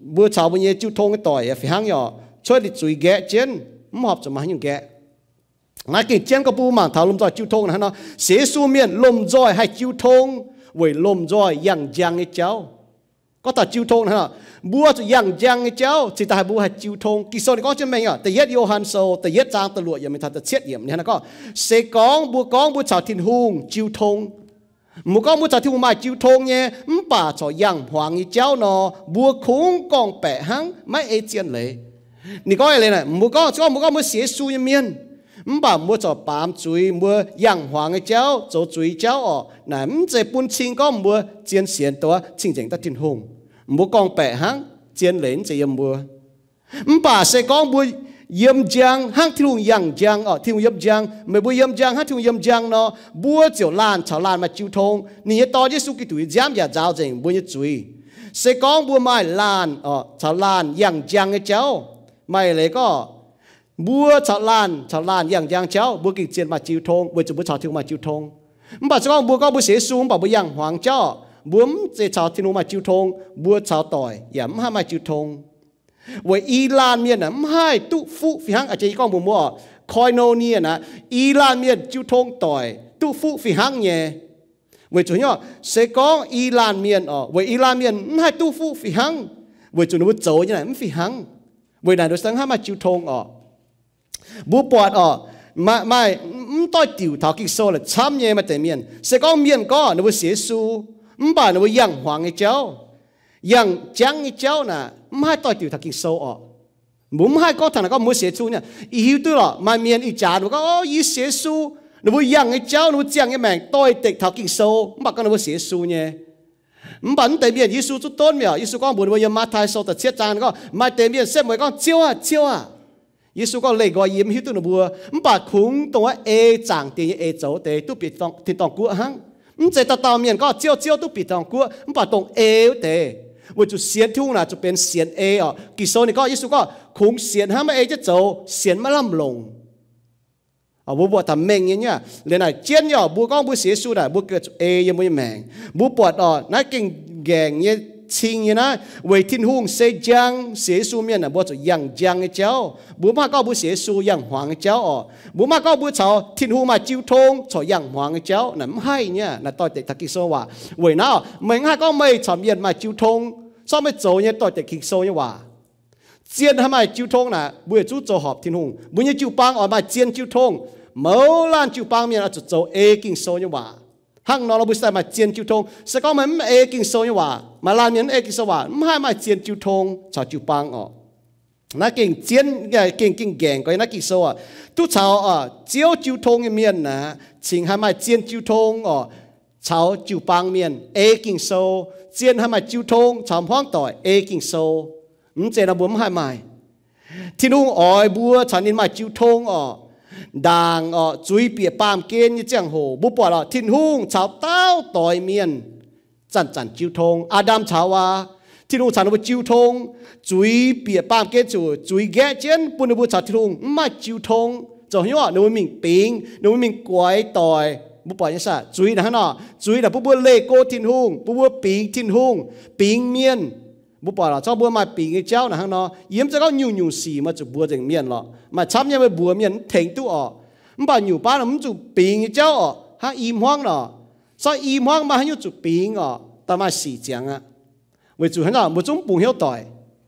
bữa chào bữa nhẹ chiêu thông cái tỏi phải hang nhỏ cho đi chui ghé trên không hợp cho mà những ghé ngay cái trên cái bu mảng thảo lùm rồi chiêu thông này nó sẽ su miền lùm rồi hay chiêu thông với lùm rồi yang giang cái cháu có ta chiêu thông này bữa cho yang giang cái cháu chỉ ta bữa hay chiêu thông kỳ sau này có trên mình à, tại yết Johann sâu tại yết trang tự lụa giờ mình thật là xét nghiệm này nó có sẽ có bữa có bữa chào thiên hùng chiêu thông một con bữa chào thiên hùng mà chiêu thông nhé bà cho yang hoàng cái cháu nó bữa khung con bẻ hăng mấy ấy chuyện lệ你讲嚟呢，唔好講，我唔好講，唔好寫書一面，唔把唔好做板嘴，唔好洋黃嘅椒做嘴椒哦，嗱唔即半千個唔好煎線多，清淨得天空，唔好講白行煎鏈就唔好，唔把食講唔好鹽醬，行天空洋醬哦，天空鹽醬，咪唔好鹽醬，行天空鹽醬咯，唔好就爛炒爛咪照通，你一多啲數據對giảm也造成唔好一嘴，食講唔好買爛哦，炒爛洋醬嘅椒。mày lấy có mua chảo lan chảo lan yang yang cháu mua kinh tiền mà chịu thong với chúng mua chảo thiên mà chịu thong mà cho con mua có mua xế xuống bảo mua yang hoàng cháu mua chế chảo thiên mà chịu thong mua chảo tỏi yếm hai mà chịu thong với Iran miền nè hai tu phụ phi hăng ở trên con mua mua koinonia nè Iran miền chịu thong tỏi tu phụ phi hăng nhé với chúng nhá sẽ có Iran miền ở với Iran miền hai tu phụ phi hăng với chúng nó dấu như này phi hăng với này nó sáng hai mà chịu thông ở bố bọt ở mà mà tôi tiểu thảo kinh số là chăm nhẹ mà tại miền sẽ có miền có nó với xế su bà nó với yang hoàng cái cháu yang trắng cái cháu nè hai tôi tiểu thảo kinh số ở bố hai có thằng nào có mua xế su nha ý tôi là mà miền ý trả nó có ý xế su nó với yang cái cháu nó với trắng cái mảng tôi tịch thảo kinh số bà con nó với xế su nha bắn tại miền Giêsu chút tôn miệng Giêsu con buồn bây mà thay sau tập chết trang có mà tại miền xem mấy con chiêu à chiêu à Giêsu con lấy gọi yếm hiếu tu nó bùa bà khung tông á ê chẳng tiền ê dấu tế tu bị tông thì tông cua hăng chạy tao tao miền có chiêu chiêu tu bị tông cua bà tông ê tế với chú xiên thu là chú bên xiên ê à kỳ số này có Giêsu có khung xiên hăng mà ê chết dấu xiên mà làm lồng à bố bọt thầm mình như nhá lên này chiến nhỏ bố con bố xế su này bố กิดเอยังไม่แมงbố bọt ờ nãy kinh gàng như chiên như nãy về thiên hùng xế giang xế su miền là bố cho yang giang cái cháu bố mà có bố xế su yang hoàng cái cháu ờ bố mà có bố cháu thiên hùng mà chiêu thông cho yang hoàng cái cháu nắm hay nhá là tôi để thật kinh số hòa về nào mình hai con mày chọn miền mà chiêu thông sao mới走như tôi để kinh số như hòa chiến hay mà chiêu thông nè bố chú cho họp thiên hùng bố như chiêu bang ở mà chiến chiêu thông mẫu lan chịu bang miền là chụp dấu ê kinh số như vậy, hăng nó là bữa sai mà chiến chịu thông, sẽ có mấy ê kinh số như vậy, mà lan miền ê kinh số vậy, hai mà chiến chịu thông, chào chịu bang ở, nó kinh chiến cái kinh kinh gàng cái nó kinh số à, tu chào ở chiếu chịu thông cái miền nè, chính hai mà chiến chịu thông ở, chào chịu bang miền ê kinh số, chiến hai mà chịu thông, chào hoang tỏi ê kinh số, không chỉ là bốn hai mày, thiên hùng ỏi bùa chào nên mà chịu thông ở đàng ở chuối bìa pam kên như chẳng hồ bố bỏ là thiên hùng cháo tao tỏi miền chăn chăn chiêu thông Adam cháo à thiên hùng cháo nó chiêu thông chuối bìa pam kên chủ chuối ghé trên bún bún cháo thiên hùng mà chiêu thông cho hiểu nó mình ping nó mình quái tỏi bố bỏ như sao chuối là nó chuối là bố bố lê cô thiên hùng bố bố ping thiên hùng ping miền bố bỏ là cho bố mà ping cái cháu là nó yếm cho có nhiều nhiều xì mà chụp búa thành miền lọ mà chăm nhau với búa miền thành tu ở mà nhiều ba là muốn chụp ping cái cháu ở ha im hoang lọ sao im hoang mà hay chụp ping ở ta mà xì chẳng à với chủ hắn là một種bùn hiếu tỏi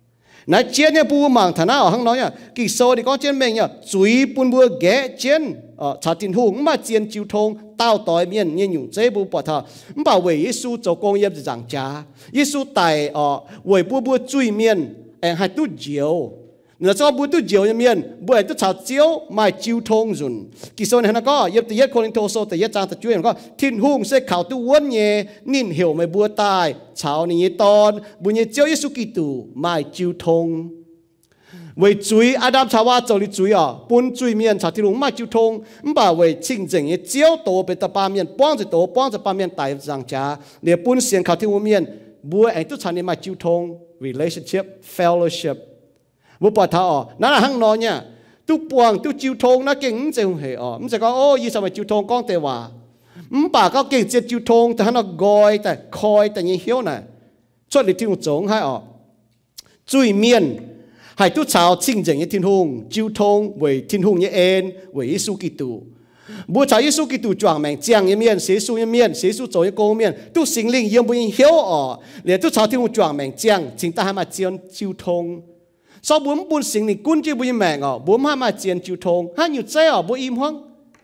nãy chiến nhà bùa mảng thằng nào hắn nói nhá kỳ sâu thì có trên mình nhá chuối bùn bùa ghé chiến ở chả tin hùng mà chiến chiêu thông tao tỏi miền như nhung chế bùa bỏ thà bảo vệ Giêsu cho công nghiệp giảng cha Giêsu tại ở với bùa bùa chui miền em hay tu diều nếu cho bùa tu diều như miền bùa tu chảo diều mà chiêu thông rồi kỳ sâu này nó có yết từ yết Cô-rinh-tô sô từ yết trang từ chuối nó có thiên hùng sẽ khảo tu quân nhé nín hiểu mấy bùa tai chảo này tòn bùa nhé diều Giêsu Kitô mà chiêu thông为水阿达查瓦做的水啊，本水面查天龙嘛就通，唔把为清净嘅焦多被得八面，帮着多帮着八面大上家，你本先靠天龙面，不会都查你嘛就通 relationship fellowship， 不把他哦，那行內呢，都幫都就通，那勁唔就係哦，唔就講哦，以上咪就通講地話，唔把個勁接就通，但係那蓋但開但係曉呢，出嚟天龍總係哦。 chui miên hay tu chào chinh dành như thiên hùng chiêu thông với thiên hùng như en với Giêsu Kitô bữa chào Giêsu Kitô chọn mệnh giang như miên Giêsu như miên Giêsu cho như câu miên tu sinh linh yếm bùi hiếu ở để tu chào thiên hùng chọn mệnh giang chính ta hay mà chiên chiêu thông sau bốn bốn sinh linh quân chiêu bùi mệnh ở bốn hay mà chiên chiêu thông hai nhiều trái ở bùi im hoang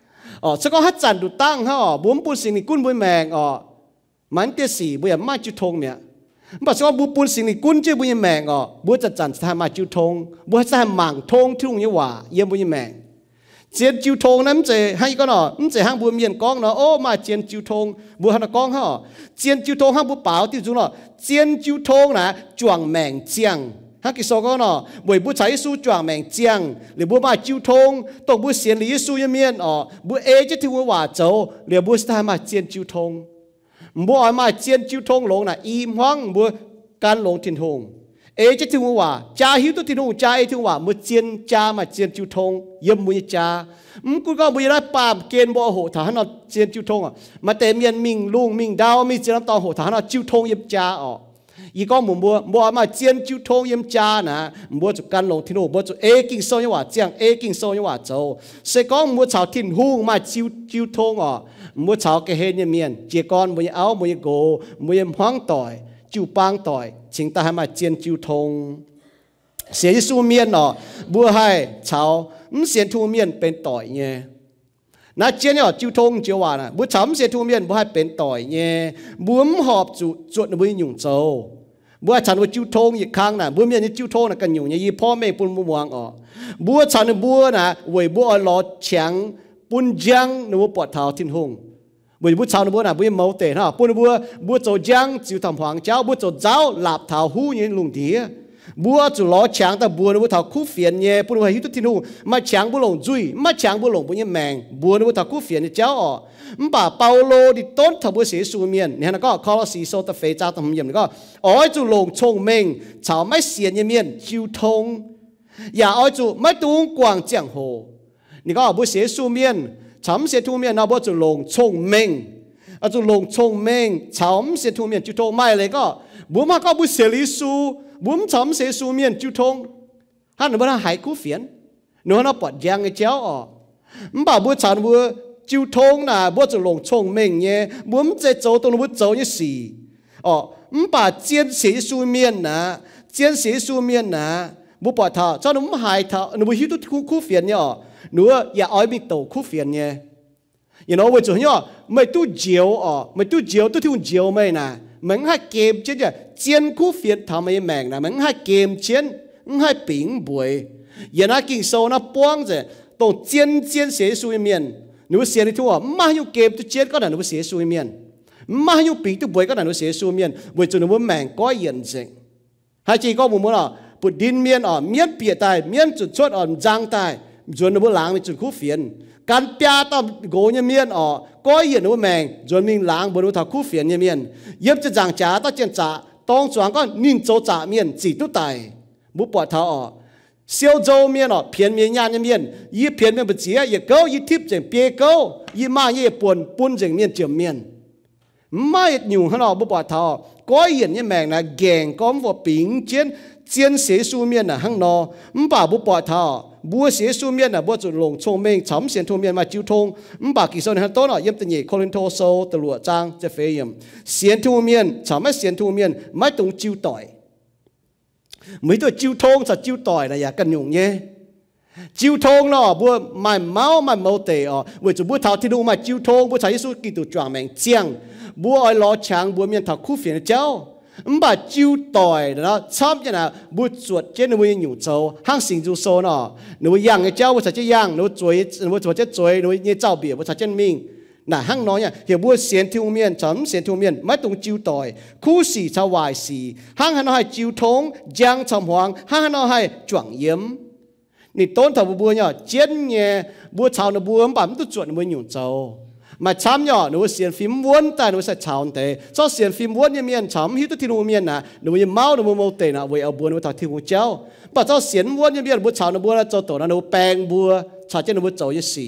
ở sẽ có hát chăn đủ tăng ha ở bốn bốn sinh linh quân bùi mệnh ở mắn tiệt sĩ bùi mà chiêu thông mẹ bà sao bố bún sinh quân chứ bố như mẹ ngọ bốจะจันทร์ทำมาจิ้วทงบốจะหมั่งทงที่ตรงนี้ว่าเยี่ยมบố như mẹเจียนจิ้วทงนั้นจะให้ก็เนาะมันจะห้างบốเมียนกองเนาะโอ้มาเจียนจิ้วทงบốหันกองฮะเจียนจิ้วทงห้างบốเปล่าที่จุเนาะเจียนจิ้วทงนะจวงแมงเจียงฮักกิโซก็เนาะบốบốใช้สู้จวงแมงเจียงหรือบốมาจิ้วทงต้องบốเสียนหรือสู้ยังเมียนอ๋อบốเอจะที่ว่าเจ้าหรือบốจะทำมาเจียนจิ้วทงบóมาเจียนจิ้วทงลงนะอิ่มห้องบóการลงทินหงเอจะถึงว่าจ่าหิวตัวทินหงจ่าเอถึงว่ามือเจียนจ่ามาเจียนจิวทงเยี่ยมมือจ่าอืมกูก็มือได้ปามเกณฑ์บ่โหฐานเราเจียนจิวทงอ่ะมาเตเมียนมิงลุงมิงดาวมีเจียนตอนโหฐานเราจิวทงเยี่ยมจ่าอ๋ออีก็หมุนบัวบัวมาเจียนจิวทงเยี่ยมจ่านะบัวจุการลงทินหงบัวจุเอกิ่งโซยว่าเจียงเอกิ่งโซยว่าโจเสก็บัวชาวทินหงมาจิวจิวทงอ๋อบัวชาวเกเฮเมียนเจียกอนบัวเอาบัวโกบัวห้องต่อยจิวปางต่อยชิงตาให้มาเจียนจิวทงเสียสู้เมียนเนาะบัวให้ชาวมเสียนทูเมียนเป็นต่อยเนี่ยนะเจียนเนี่ยจิวทงเจียวว่านะบัวชาวมเสียนทูเมียนบัวให้เป็นต่อยเนี่ยบัวมหอบจุจวดบัวหยุ่งโจบัวฉันว่าจิวทงอีกครั้งนะบัวเมียนนี่จิวทงนะกันอยู่เนี่ยยี่พ่อแม่ปุ่นบัววางอ๋อบัวฉันบัวนะเวยบัวล้อเฉียงปุ่นยังนึกว่าปวดเท้าทิ้งหงบบุชาวนับนะบุเมาเตะนะปุ่นบัวบัวโจยังจิวทำหวังเจ้าบัวโจเจ้าหลับเท้าหูยืนลุงเดียบัวจุล้อช้างแต่บัวนับเท้าคู่เฟียนเนี่ยปุ่นบัวหิตุทินูมาช้างบัวหลงจุยมาช้างบัวหลงบุญแมงบัวนับเท้าคู่เฟียนเจ้าอ๋อมป่าเปาโลดิต้นทับบัวเสียสูเมียนเนี่ยนะก็คอร์สีโซตเฟจ้าทำเยี่ยมก็อ๋อจุหลงชงเมงชาวไม่เสียนเมียนจิวทงอย่าอ๋อจุไม่ตุงกวางเจียงโหนี่ก็บัวเสียสูเมียนชาวเสียทูเมียนนะบัวจุหลงชงเมงอาจุลงชงเมงชาวมเสียทูเมียนจุทงไม่เลยก็บุ้มก็บุเสียลิสูบุ้มชาวมเสียสูเมียนจุทงฮันหนูบ้านหายคู่เฟียนหนูฮันปอดยางไอ้เจ้าอ๋อมบ่าบัวชาวบัวจุทงน่ะบัวจุลงชงเมงเนี่ยบุ้มจะโจตรงบัวโจยี่สี่อ๋อมบ่าเจียนเสียสูเมียนนะเจียนเสียสูเมียนนะบัวปอดเท้าเจ้าหนูหายเท้าหนูบัวหิวตุคู่คู่เฟียนเนี่ยอ๋อหนูอย่าอ้อยมีโตคู่เฟียนเนี่ยyou know 为什么ไม่ตู้เจียวอ๋อไม่ตู้เจียวตู้ที่อุ่นเจียวไม่นะมันให้เกมเช่นจะเจียนคู่เฟียนทำให้แมงนะมันให้เกมเช่นมันให้ปิงบวยอย่างนั้นกินโซนะป้องจะต้องเจียนเจียนเสียสุยเมียนหนูเสียในทั่วมาอยู่เกมตู้เจียนก็ได้หนูเสียสุยเมียนมาอยู่ปิงตู้บวยก็ได้หนูเสียสุยเมียนบวยจนหนูแมงก็เย็นจริงให้จีก็มุมว่าปุดดินเมียนอ๋อเมียนเปียตายเมียนจุดชดอ่อนจางตายจนหนูหลังเป็นจุดคู่เฟียนการเปียต่อโกยเมียนอ๋อก็เย็นหนูแมงจนมิงหลังบนหนูถักคู่เฟียนเมียนเย็บจะจางจ่าต้องเจนจ่าต้องจวงก็นิ่งโจจ่าเมียนจีตุตายบุปผาเท้าอ๋อเซียวโจเมียนอ๋อเพียนเมียนยานเมียนยี่เพียนเมียนเป็นเจียยี่เก้ายี่ทิพย์เจงเปียเก้ายี่มายี่ปวนปุ่นเจงเมียนเจียมเมียนไม่อยู่ข้างนอกบุปผาเท้าก็เย็นยี่แมงนะแกงก้อมว่าปิงเจียนเจียนเสียสูเมียนนะข้างนอกมป่าบุปผาเท้าบัวเสียสูเมียนน่ะบัวจุดลงชงเมงฉ่ำเสียนทูเมียนมาจิ้วทงมปากกิโซนฮันโตน่ะเยี่ยมตันยี่โคลินโทโซตลัวจางจะเฟยมเสียนทูเมียนฉ่ำไม่เสียนทูเมียนไม่ตรงจิ้วต่อยไม่ตัวจิ้วทงจะจิ้วต่อยนะอย่ากันยุ่งเย่จิ้วทงเนาะบัวไม่เมาไม่เมาเตะอ๋อบัวจุบัวเท้าที่ดูมาจิ้วทงบัวใช้ยิสุกิตุจวงแมงเจียงบัวอ้อยล้อช้างบัวเมียนถักคู่เฟียนเจ้ามบ่าจิ้วต่อยนะชอบยังไงบุตรสวดเจ้าหนูยังอยู่โจห้างสิงจูโซเนาะหนูยังไอ้เจ้าบุตรจะยังหนูจวยหนูบุตรจะจวยหนูเนี่ยเจ้าเบียบุตรจะมิงน่ะห้างน้อยเนี่ยเหี่ยวบัวเสียนทิวเมียนฉันเสียนทิวเมียนไม่ตรงจิ้วต่อยคู่สี่ชาววายสี่ห้างหันให้จิ้วทงยังชำหวงห้างหันให้จวงเยี่ยมนี่ต้นถาวบัวเนี่ยเจียนเนี่ยบัวชาวหนูบัวมันแบบมันต้องจวดหนูอยู่โจมาช้ำย่อหนูเสียนฟิล์มวนแต่หนูใส่ชาวเตะชอบเสียนฟิล์มวนยังเมียนช้ำฮิตที่หนูเมียนนะหนูยังเมาหนูโมเตะนะเว้ยเอาบัวหนูถักที่หัวเจ้าปัจเจ้าเสียนวนยังเมียนบัวชาวหนูบัวแล้วเจ้าตัวนะหนูแปลงบัวชาเจ้าหนูบัวเจ้ายี่สี่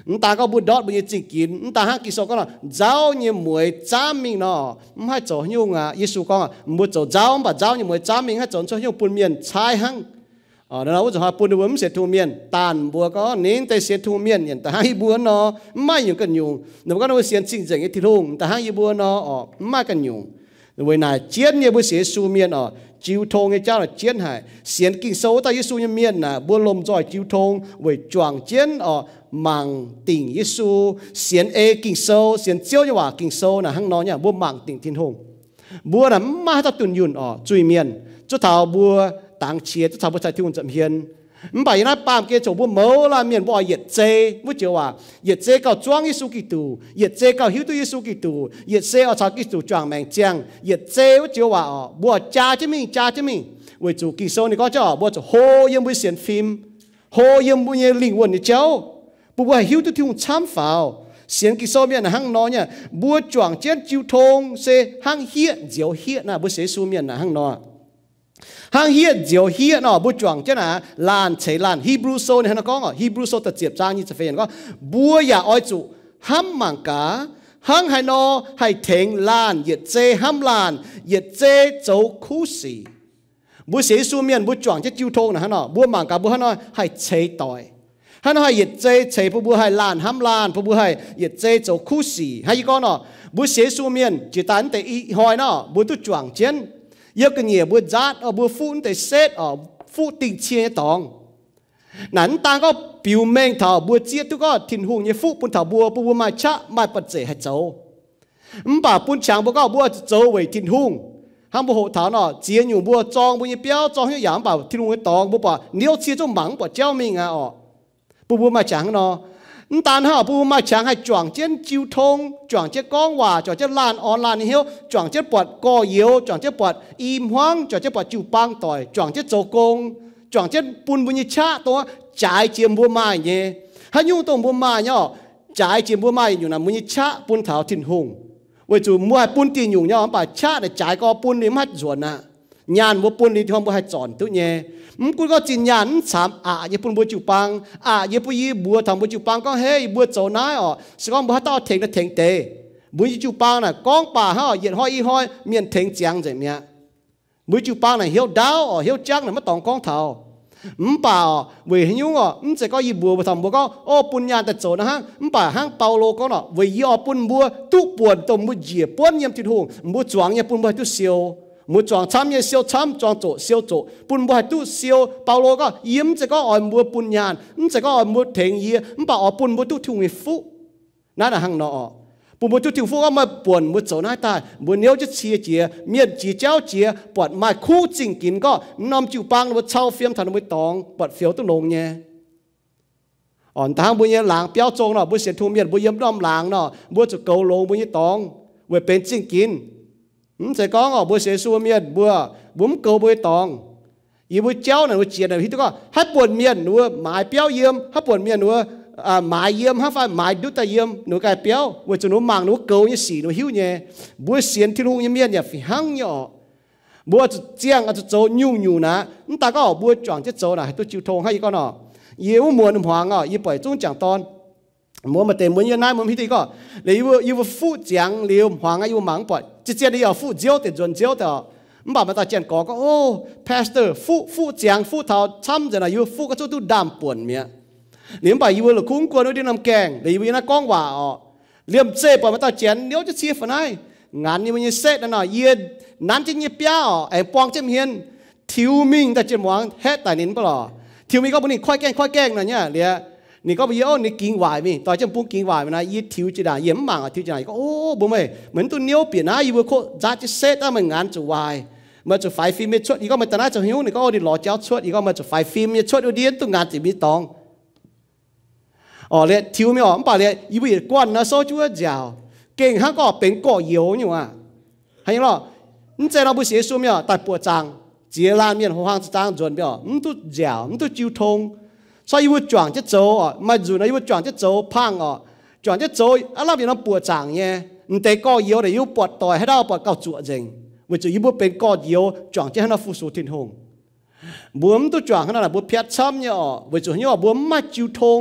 ta có bút đọt bây giờ chính kiến ta hang kỳ số con là giáo như muối cha mình nó không hay chỗ nhung à Giêsu con à một chỗ giáo mà giáo như muối cha mình hay chỗ cho nhung bùn miền trái hang ở đó là họ bùn đuổi sẽ thu miền tàn bùa có nên tay sẽ thu miền hiện ta hay bùa nó mai những cái nhung nếu có nó xiên chính chính cái thì hùng ta hay bùa nó ở mai cái nhung rồi này chiến như bùa sẽ su miền ở chiếu thông cái cháu là chiến hải xiên kinh sâu ta Giêsu như miền là bùa lom giỏi chiếu thông với choàng chiến ở mạng tình Giêsu xiên e kinh sâu xiên chiếu nhưว่าkinh sâu là hăng nói nhá bùa mạng tình thiên hùng bùa là mai ta tuần yun ở chui miền cho thảo bùa tang chia cho thảo bùa sai thiên chậm hiền唔係那班嘅做不冇啦，面不係熱啫，唔就話熱啫夠裝耶穌基督，熱啫夠曉對耶穌基督，熱啫我查基督裝命將，熱啫唔就話哦，我加咗命加咗命，為做基礎你講咗，我就好嘢會選 phim， 好嘢會嘢靈魂你走，不過係曉對聽參考，選基礎面係行內呢，我裝將交通是行協就協那，不寫書面係行內。hang hiết diệu hiết nó bút chuẩn chứ nào lan chế lan Hebrew so này nó có ngỏ Hebrew so tập tiếp trang như thế này có bùa ya oi chủ ham mảng cá hang hay nó hay thèn lan yết chế ham lan yết chế châu khu sĩ bùa sĩ su miền bút chuẩn chứ chiêu thôn này nó bùa mảng cá bùa nó hay chế tỏi hay nó hay yết chế chế bùa hay lan ham lan bùa hay yết chế châu khu sĩ hay có nó bùa sĩ su miền chỉ tán để ý hỏi nó bùa tu chuẩn chiến yêu cái nhiều bữa giát ở bữa phun để xét ở phun tình chia tòng nắn ta có biểu minh thảo bữa chia tôi có thiên hùng như phun bún thảo bữa bữa mai chả mai bật dễ hay châu ừm bà bún chàng bữa có bữa châu về thiên hùng ham bữa hộ thảo nó chia nhiều bữa tròn bữa như béo tròn như giảm bảo thiên hùng cái tòng bữa bà nếu chia cho mắng bà treo mình à ọ bữa bữa mai chàng nó tàn hảo bùa mà chẳng hay chọn trên chiêu thông chọn trên con hòa chọn trên lan online hiếu chọn trên bọt co yếu chọn trên bọt im hoang chọn trên bọt chịu băng tỏi chọn trên châu công chọn trên bùn bùn như cha to trái chiêm bùa mai nhé hay nhung tông bùa mai nhở trái chiêm bùa maiอยู่นะbùn như cha bùn thảo thìn hùng vậy chú mua bùn tiền dùng nhở bà cha để trái có bùn để mắt ruột nè nhàn bùa bùn đi thì không bùa hay chọn tự nhé mắm cũng có tin nhắn sám à như bùn bùa chịu băng à như bùa y bùa thằng bùa chịu băng có hey bùa chỗ nái ọ sẽ con bùa tao thèn nó thèn tê bùa chịu băng là con bà ha hiện hoi y hoi miền thèn giang vậy mẹ bùa chịu băng là hiếu đáo ọ hiếu trắng là mất tòng con thầu mắm bà vì hình nhung ọ mắm sẽ có y bùa thằng bùa có ô bùn nhàn tại chỗ nó ha mắm bà hang Paulo có nó vì y ọ bùn bùa tu buồn tôm bùa dìa buồn nhầm thịt hùng bùa choáng nhầm bùn bùa tu siêu một chọn chăm như siêu chăm chọn chỗ siêu chỗ bùn bùa tu siêu Paulo có yếm sẽ có ở mua bùn nhàn sẽ có ở mua thèn gì bảo ở bùn bùa tu thu người phụ nãy là hàng nọ bùn bùa tu thu phụ có mà buồn một chỗ này ta buồn nếu chứ chia chia miền chỉ cháu chia buồn mà khu chính kín có nằm chịu băng một sau phim thằng mới tòng buồn phiếu tu nông nhé on thang buồn như làng béo trông nọ buồn sẽ thu miền buồn yếm đom làng nọ buồn chụp cầu lông buồn như tòng buồn bên chính kín sẽ có ngõ bữa sẽ xua miền bữa bún cầu bữa tòng, y bữa chéo này bữa chiết này thì có hát buồn miền nữa mái béo yếm hát buồn miền nữa à mái yếm hát phải mái đút tay yếm nữa cái béo bữa cho nó mang nó cầu như xì nó hiu nhẹ bữa xiên thiên hùng như miền nhà phải hăng nhỏ bữa chiang ở chỗ nhung nhung nè ta có bữa chọn chết chỗ này tôi chịu thong hay có nọ yếu muôn hoàng à y bảy trung chẳng ton mua mà tiền muốn như này muốn biết gì có lấy yêu yêu phụ giang liều hoàng yêu mắng bọt chỉ chỉ đi ở phụ diêu để chuẩn diêu đó mà bà mà ta chuyện có có ô pastor phụ phụ giang phụ thảo chăm giờ này yêu phụ cái chỗ tu đam buồn mía nếu bà yêu là cũng qua nó đi làm kèng lấy yêu nó con hòa ọ liềm xê bà mà ta chuyện nếu cho chia phần này ngắn như mình xét nó yên nán chỉ nhịp bia ọ em quăng chém hiền thiếu mình ta chuyện mong hết tài nín bỏ thiếu mình có vấn đề khoai keng khoai keng này nhá liềnนี่ก็ไปเยอะนี่กินไหวมั้ยตอนจะปุ่งกินไหวมั้ยนะยี่ทิวจีน่ะเยี่ยมมากอ่ะทิวจีน่ะก็โอ้บ่แม่เหมือนตัวเนี้ยเปลี่ยนนะอีบ่โคจะจะเซตอ่ะมันงานจะไหวมาจะไฟฟิล์มชดอีก็มาตอนนั้นจะหิวนี่ก็ดิหล่อเจ้าชดอีก็มาจะไฟฟิล์มชดเอาเดียนตัวงานจะมีตองอ๋อเลยทิวไม่ออกป่ะเลยอีบ่กวนนะโซจั่วเจ้าเก่งฮะก็เป็นก่อเหยวอยู่อ่ะให้ยังล่ะนี่ใจเราบ่เสียสู้มั้ยแต่ปวดจังเจียลานเมียนหัวหางจะจังจวนมั้ยมึงตัวเจ้ามึงตัวจิ้วทง所以要轉一走哦，唔係轉啊，要轉一走胖哦，轉一走啊，那邊嗰ปวดจังเนี่ย唔得個腰嚟要ปวดต่อยให้เราปวดเก่าจั่วจริง為咗要เป็น個腰轉ที่ให้เราฟูสูทิ้งหงบัวมันตัว轉ขนาดบัวเพียรช้ำเนี่ยอ๋อ為咗เนี่ยบัวไม่จิ้วทง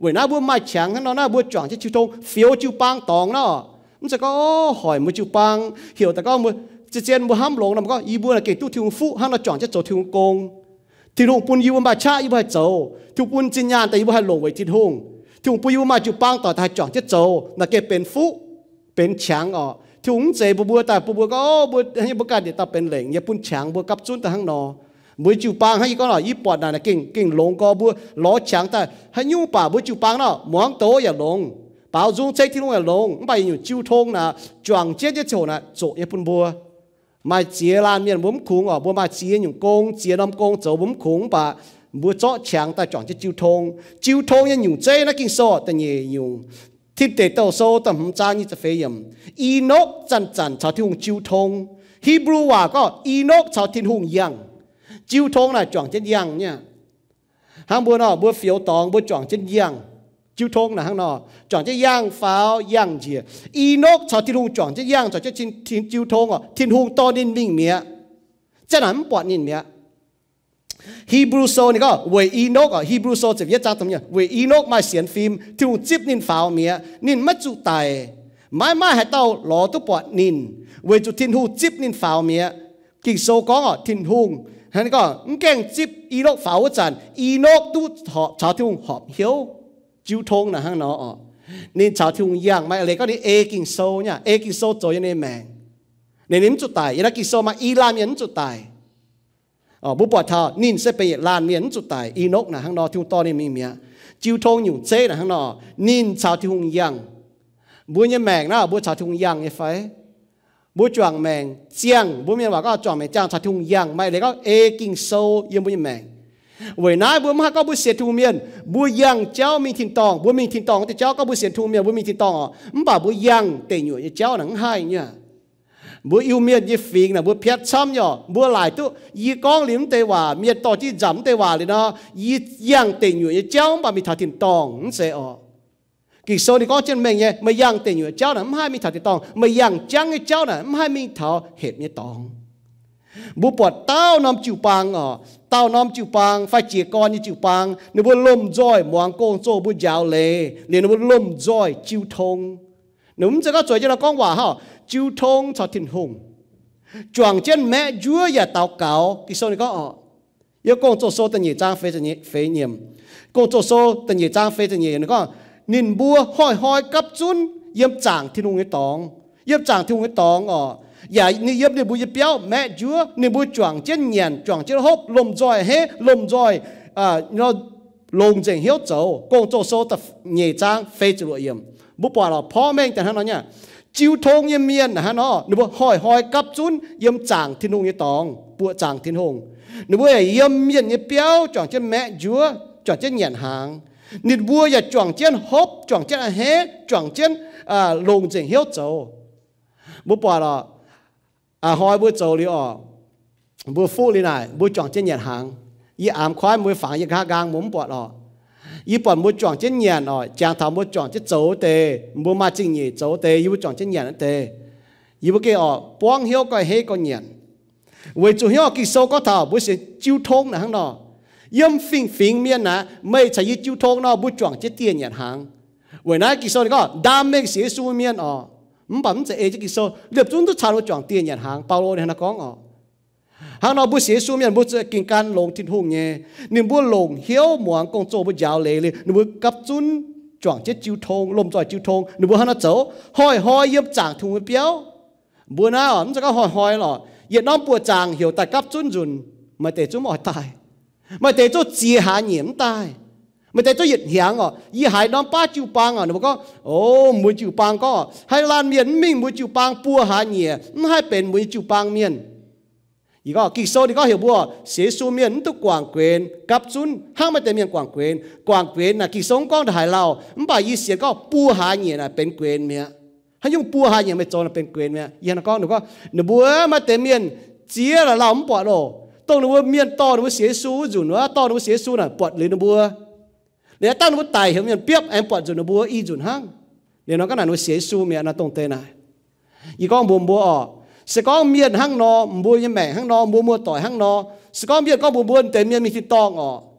vậy na bữa mai chẳng hắn nó na bữa chọn chứ chiêu thông phiếu chiêu bang tòng nóมันจะก็hỏi một chiêu bang hiểuแต่ก็มือจะเจนมือห้ามลงนะมันก็อีบัวlà kể tu thiêu phụ hắn nó chọn chứ chỗ thiêu công thiêu hùngปุ่นยูมาชาอีบัวโจthiêuปุ่นจินยานแต่อีบัวลงไว้thiêuหงthiêuปุ่นยูมาchiêu bangต่อแต่chọn chứโจน่ะเกเป็นphụเป็นช้างอ๋อthiêuหงเจบัวแต่บัวก็บัวให้บัวการเดี๋ยวตาเป็นเหล่งอย่าปุ่นช้างบัวกับจุนแต่ทั้งนอบัวจิวปางให้ก็หน่อยยี่ปอดน่ะเก่งเก่งลงก็บัวล้อช้างแต่ให้ยุ่งป่าบัวจิวปางเนาะหมองโตอย่าลงเปล่าจุงเช็คที่ลงอย่าลงไปอยู่จิวทงน่ะจวงเจ๊เจ๊โฉน่ะโจอย่าปุ่นบัวมาเจียลานเมียนบุ้มขุงอ๋อบัวมาเจียอยู่กงเจียน้ำกงโจบุ้มขุงป่าบัวเจาะช้างแต่จวงจะจิวทงจิวทงยังอยู่เจ๊นักกินโซ่แต่เนี่ยอยู่ที่เตะโตโซ่แต่ผมจ้างนี่จะเฟยมอีนกจันจันชาวที่หงจิวทงฮีบรูว่าก็อีนกชาวที่หงยังจิวทงน่ะจ่องเจ็ดยังเนี่ยห้างบัวน่ะบัวเฟียวตองบัวจ่องเจ็ดยังจิวทงน่ะห้างน่ะจ่องเจ็ดยังฟ้าวยังเจียอีนกชาวที่หงจ่องเจ็ดยังจ่องเจ็ดทินทินจิวทงอ่ะทินหงตอนินวิ่งเมียจะหนำปอดนินเมียฮีบรูโซนี่ก็เวอีนกอ่ะฮีบรูโซจะเวียจ้าตรงเนี้ยเวอีนกมาเสียนฟิล์มที่หงจิบนินฟ้าวเมียนินมัจจุไตไม่ไม่ให้เต้าหล่อตุปอดนินเวจุทินหงจิบนินฟ้าวเมียกิโซก้องอ่ะทินหงฮันก็แกงจิบอีนกฝ้าจันอีนกตู้หอบชาวที่หงหอบเหี้ยวจิวทงนะฮังเนาะอ๋อนี่ชาวที่หงย่างไม่อะไรก็นี่เอกิงโซเนี่ยเอกิงโซโจยันในแมงในนี้มันจุดตายอีนักกิโซมาอีลานยันจุดตายอ๋อบุปผาทานินเสไปลานเมียนจุดตายอีนกนะฮังเนาะที่หงตอนี่มีเมียจิวทงอยู่เจนะฮังเนาะนินชาวที่หงย่างบัวยังแมงนะบัวชาวที่หงย่างไอ้ไฟบัวจวงแมงเจียงบัวเมียว่าก็จวงแมงจ้างชาทุ่งยังไม่เลยก็เอกิงโซยังบัวแมงเวยน้าบัวมาก็บัวเสียทุ่งเมียนบัวยังเจ้ามีทินตองบัวมีทินตองแต่เจ้าก็บัวเสียทุ่งเมียนบัวมีทินตองอ๋อมันบ่าบัวยังแต่หน่วยเจ้าหนังให้เนี่ยบัวอิวเมียนยี่ฟิงนะบัวเพียรช้ำย่อบัวหลายตัวยี่กองลิ้มเตว่าเมียต่อที่จำเตว่าเลยเนาะยี่ยังแต่หน่วยเจ้าบ่ามีท่าทินตองเสียอ๋อกิโซนี่ก็เช่นแมงเนี่ยไม่ยังแต่อยู่เจ้าน่ะไม่ให้มีถาติตองไม่ยังจังไอ้เจ้าน่ะไม่ให้มีเท้าเห็ดมีตองบุปผาเต้าน้ำจิวปังอ๋อเต้าน้ำจิวปังไฟเจียกรนี่จิวปังในบุลมจ้อยหมวงโกงโจบุยาวเลยเรียนบุลมจ้อยจิวทงหนุ่มจะก็จ่อยจะเราก้องว่าฮะจิวทงชอทินหงจวงเช่นแม่ยัวอย่าเต้าเก่ากิโซนี่ก็อ๋อยกโกงโจโซตันยี่จ้างเฟจะยี่เฟเนียมโกงโจโซตันยี่จ้างเฟจะยี่นี่ก็นินบัวห้อยห้อยกับจุนเยี่ยมจางที่นุ่งไอ้ตองเยี่ยมจางที่นุ่งไอ้ตองอ๋ออย่านี่เยี่ยมเนี่ยบัวเปี้ยวแม่จัวนี่บัวจวงเจียนเงียนจวงเจียนฮบลมจอยเฮลมจอยอ่าเราลงเจียงเหี้ยวโจกงโจโซแต่เหนี่ยจางเฟจรวยเยี่ยมบุปผาเราพ่อแม่แต่ท่านเนี่ยจิวทงเยี่ยมเมียนนะฮะเนาะนี่บัวห้อยห้อยกับจุนเยี่ยมจางที่นุ่งไอ้ตองปัวจางที่นุ่งนี่บัวเยี่ยมเมียนเนี่ยเปี้ยวจวงเจียนแม่จัวจวงเจียนเงียนหางนิดบัวอย่าจ่วงเจียนฮบจ่วงเจียนเฮจ่วงเจียนอ่าลงเจียงเหี้ยวโจบุปผาเราอ่าหอยบัวโจเลยอ๋อบัวฟูเลยน่ะบัวจ่วงเจียนเหยียดหางยี่อามควายบัวฝังยี่ข้ากลางหมุนปอดอ๋อยี่ปอดบัวจ่วงเจียนเหยียดอ๋อจางทำบัวจ่วงเจียนโจเตบัวมาจริงเหยียดโจเตยี่บัวจ่วงเจียนเหยียดนั่นเตยี่บัวเกี่ยอ๋อป้องเหี้ยวก็เฮก็เหยียดเวจูเหี้ยวกิโซก็เท่าบัวเสียจิ้วทงนะข้างนอกย่อมฟิงฟิงเมียนนะไม่ใช่ยิ่จิ้วทงนอบุจวงเจเตียนเหยียดหางเวลากิโซนี่ก็ดามเมกเสียสูเมียนอ๋อมันแบบมันจะเอจกิโซเรียบจุนทุกชาลุจวงเตียนเหยียดหางเปาโลเนี่ยนะก้องอ๋อหางนอบุเสียสูเมียนบุจะกินการลงทิ้งหุ่งเนี่ยนี่บุลงเหี้ยวหมวงกงโจบุยาวเลยเลยนี่บุกับจุนจวงเจจิ้วทงลมจ่อยจิ้วทงนี่บุหางนอโจห้อยห้อยเยี่ยมจางทุ่งเปี้ยวบัวน่าอ๋อมันจะก็ห้อยห้อยหรอเหยียดน้องปัวจางเหี่ยวแต่กับจุนจุนมาเตะจุ้มอ่อยตายไม่แต่ตัวจีหาเหนียมตายไม่แต่ตัวหยุดเหียงอ่ะยี่หายน้องป้าจิวปังอ่ะเนี่ยก็โอ้มวยจิวปังก็ให้ลานเมียนมิ่งมวยจิวปังปัวหาเหนียไม่ให้เป็นมวยจิวปังเมียนอีกก็กิโซนี่ก็เหี่ยวบัวเสียสูเมียนตุกกวางเกวนกับจุนห้างไม่แต่เมียนกวางเกวนกวางเกวนน่ะกิโซก็ถ่ายเราไม่ป่ายี่เสียก็ปัวหาเหนียน่ะเป็นเกวนเมียให้ยุ่งปัวหาเหนียไม่โจนเป็นเกวนเมียยันก็หนูก็หนูบัวมาแต่เมียนเจี๋ยละเราไม่ปวดโลต้องนึกว่าเมียนต่อนึกว่าเสียสูจุนว่าต่อนึกว่าเสียสูน่ะปวดหรือนึกบัวเนี่ยตั้งนึกว่าตายเห็นเมียนเปียบแอมปวดจุนนึกบัวอีจุนห้างเนี่ยน้องก็นั่นว่าเสียสูเมียนน่ะตรงเตน่ะอีก้องบัวบัวอ๋อสก้องเมียนห้างนอบัวยังแม่ห้างนอบัวมัวต่อยห้างนอสก้องเมียนก็บัวบัวแต่เมียนมีที่ตองอ๋อ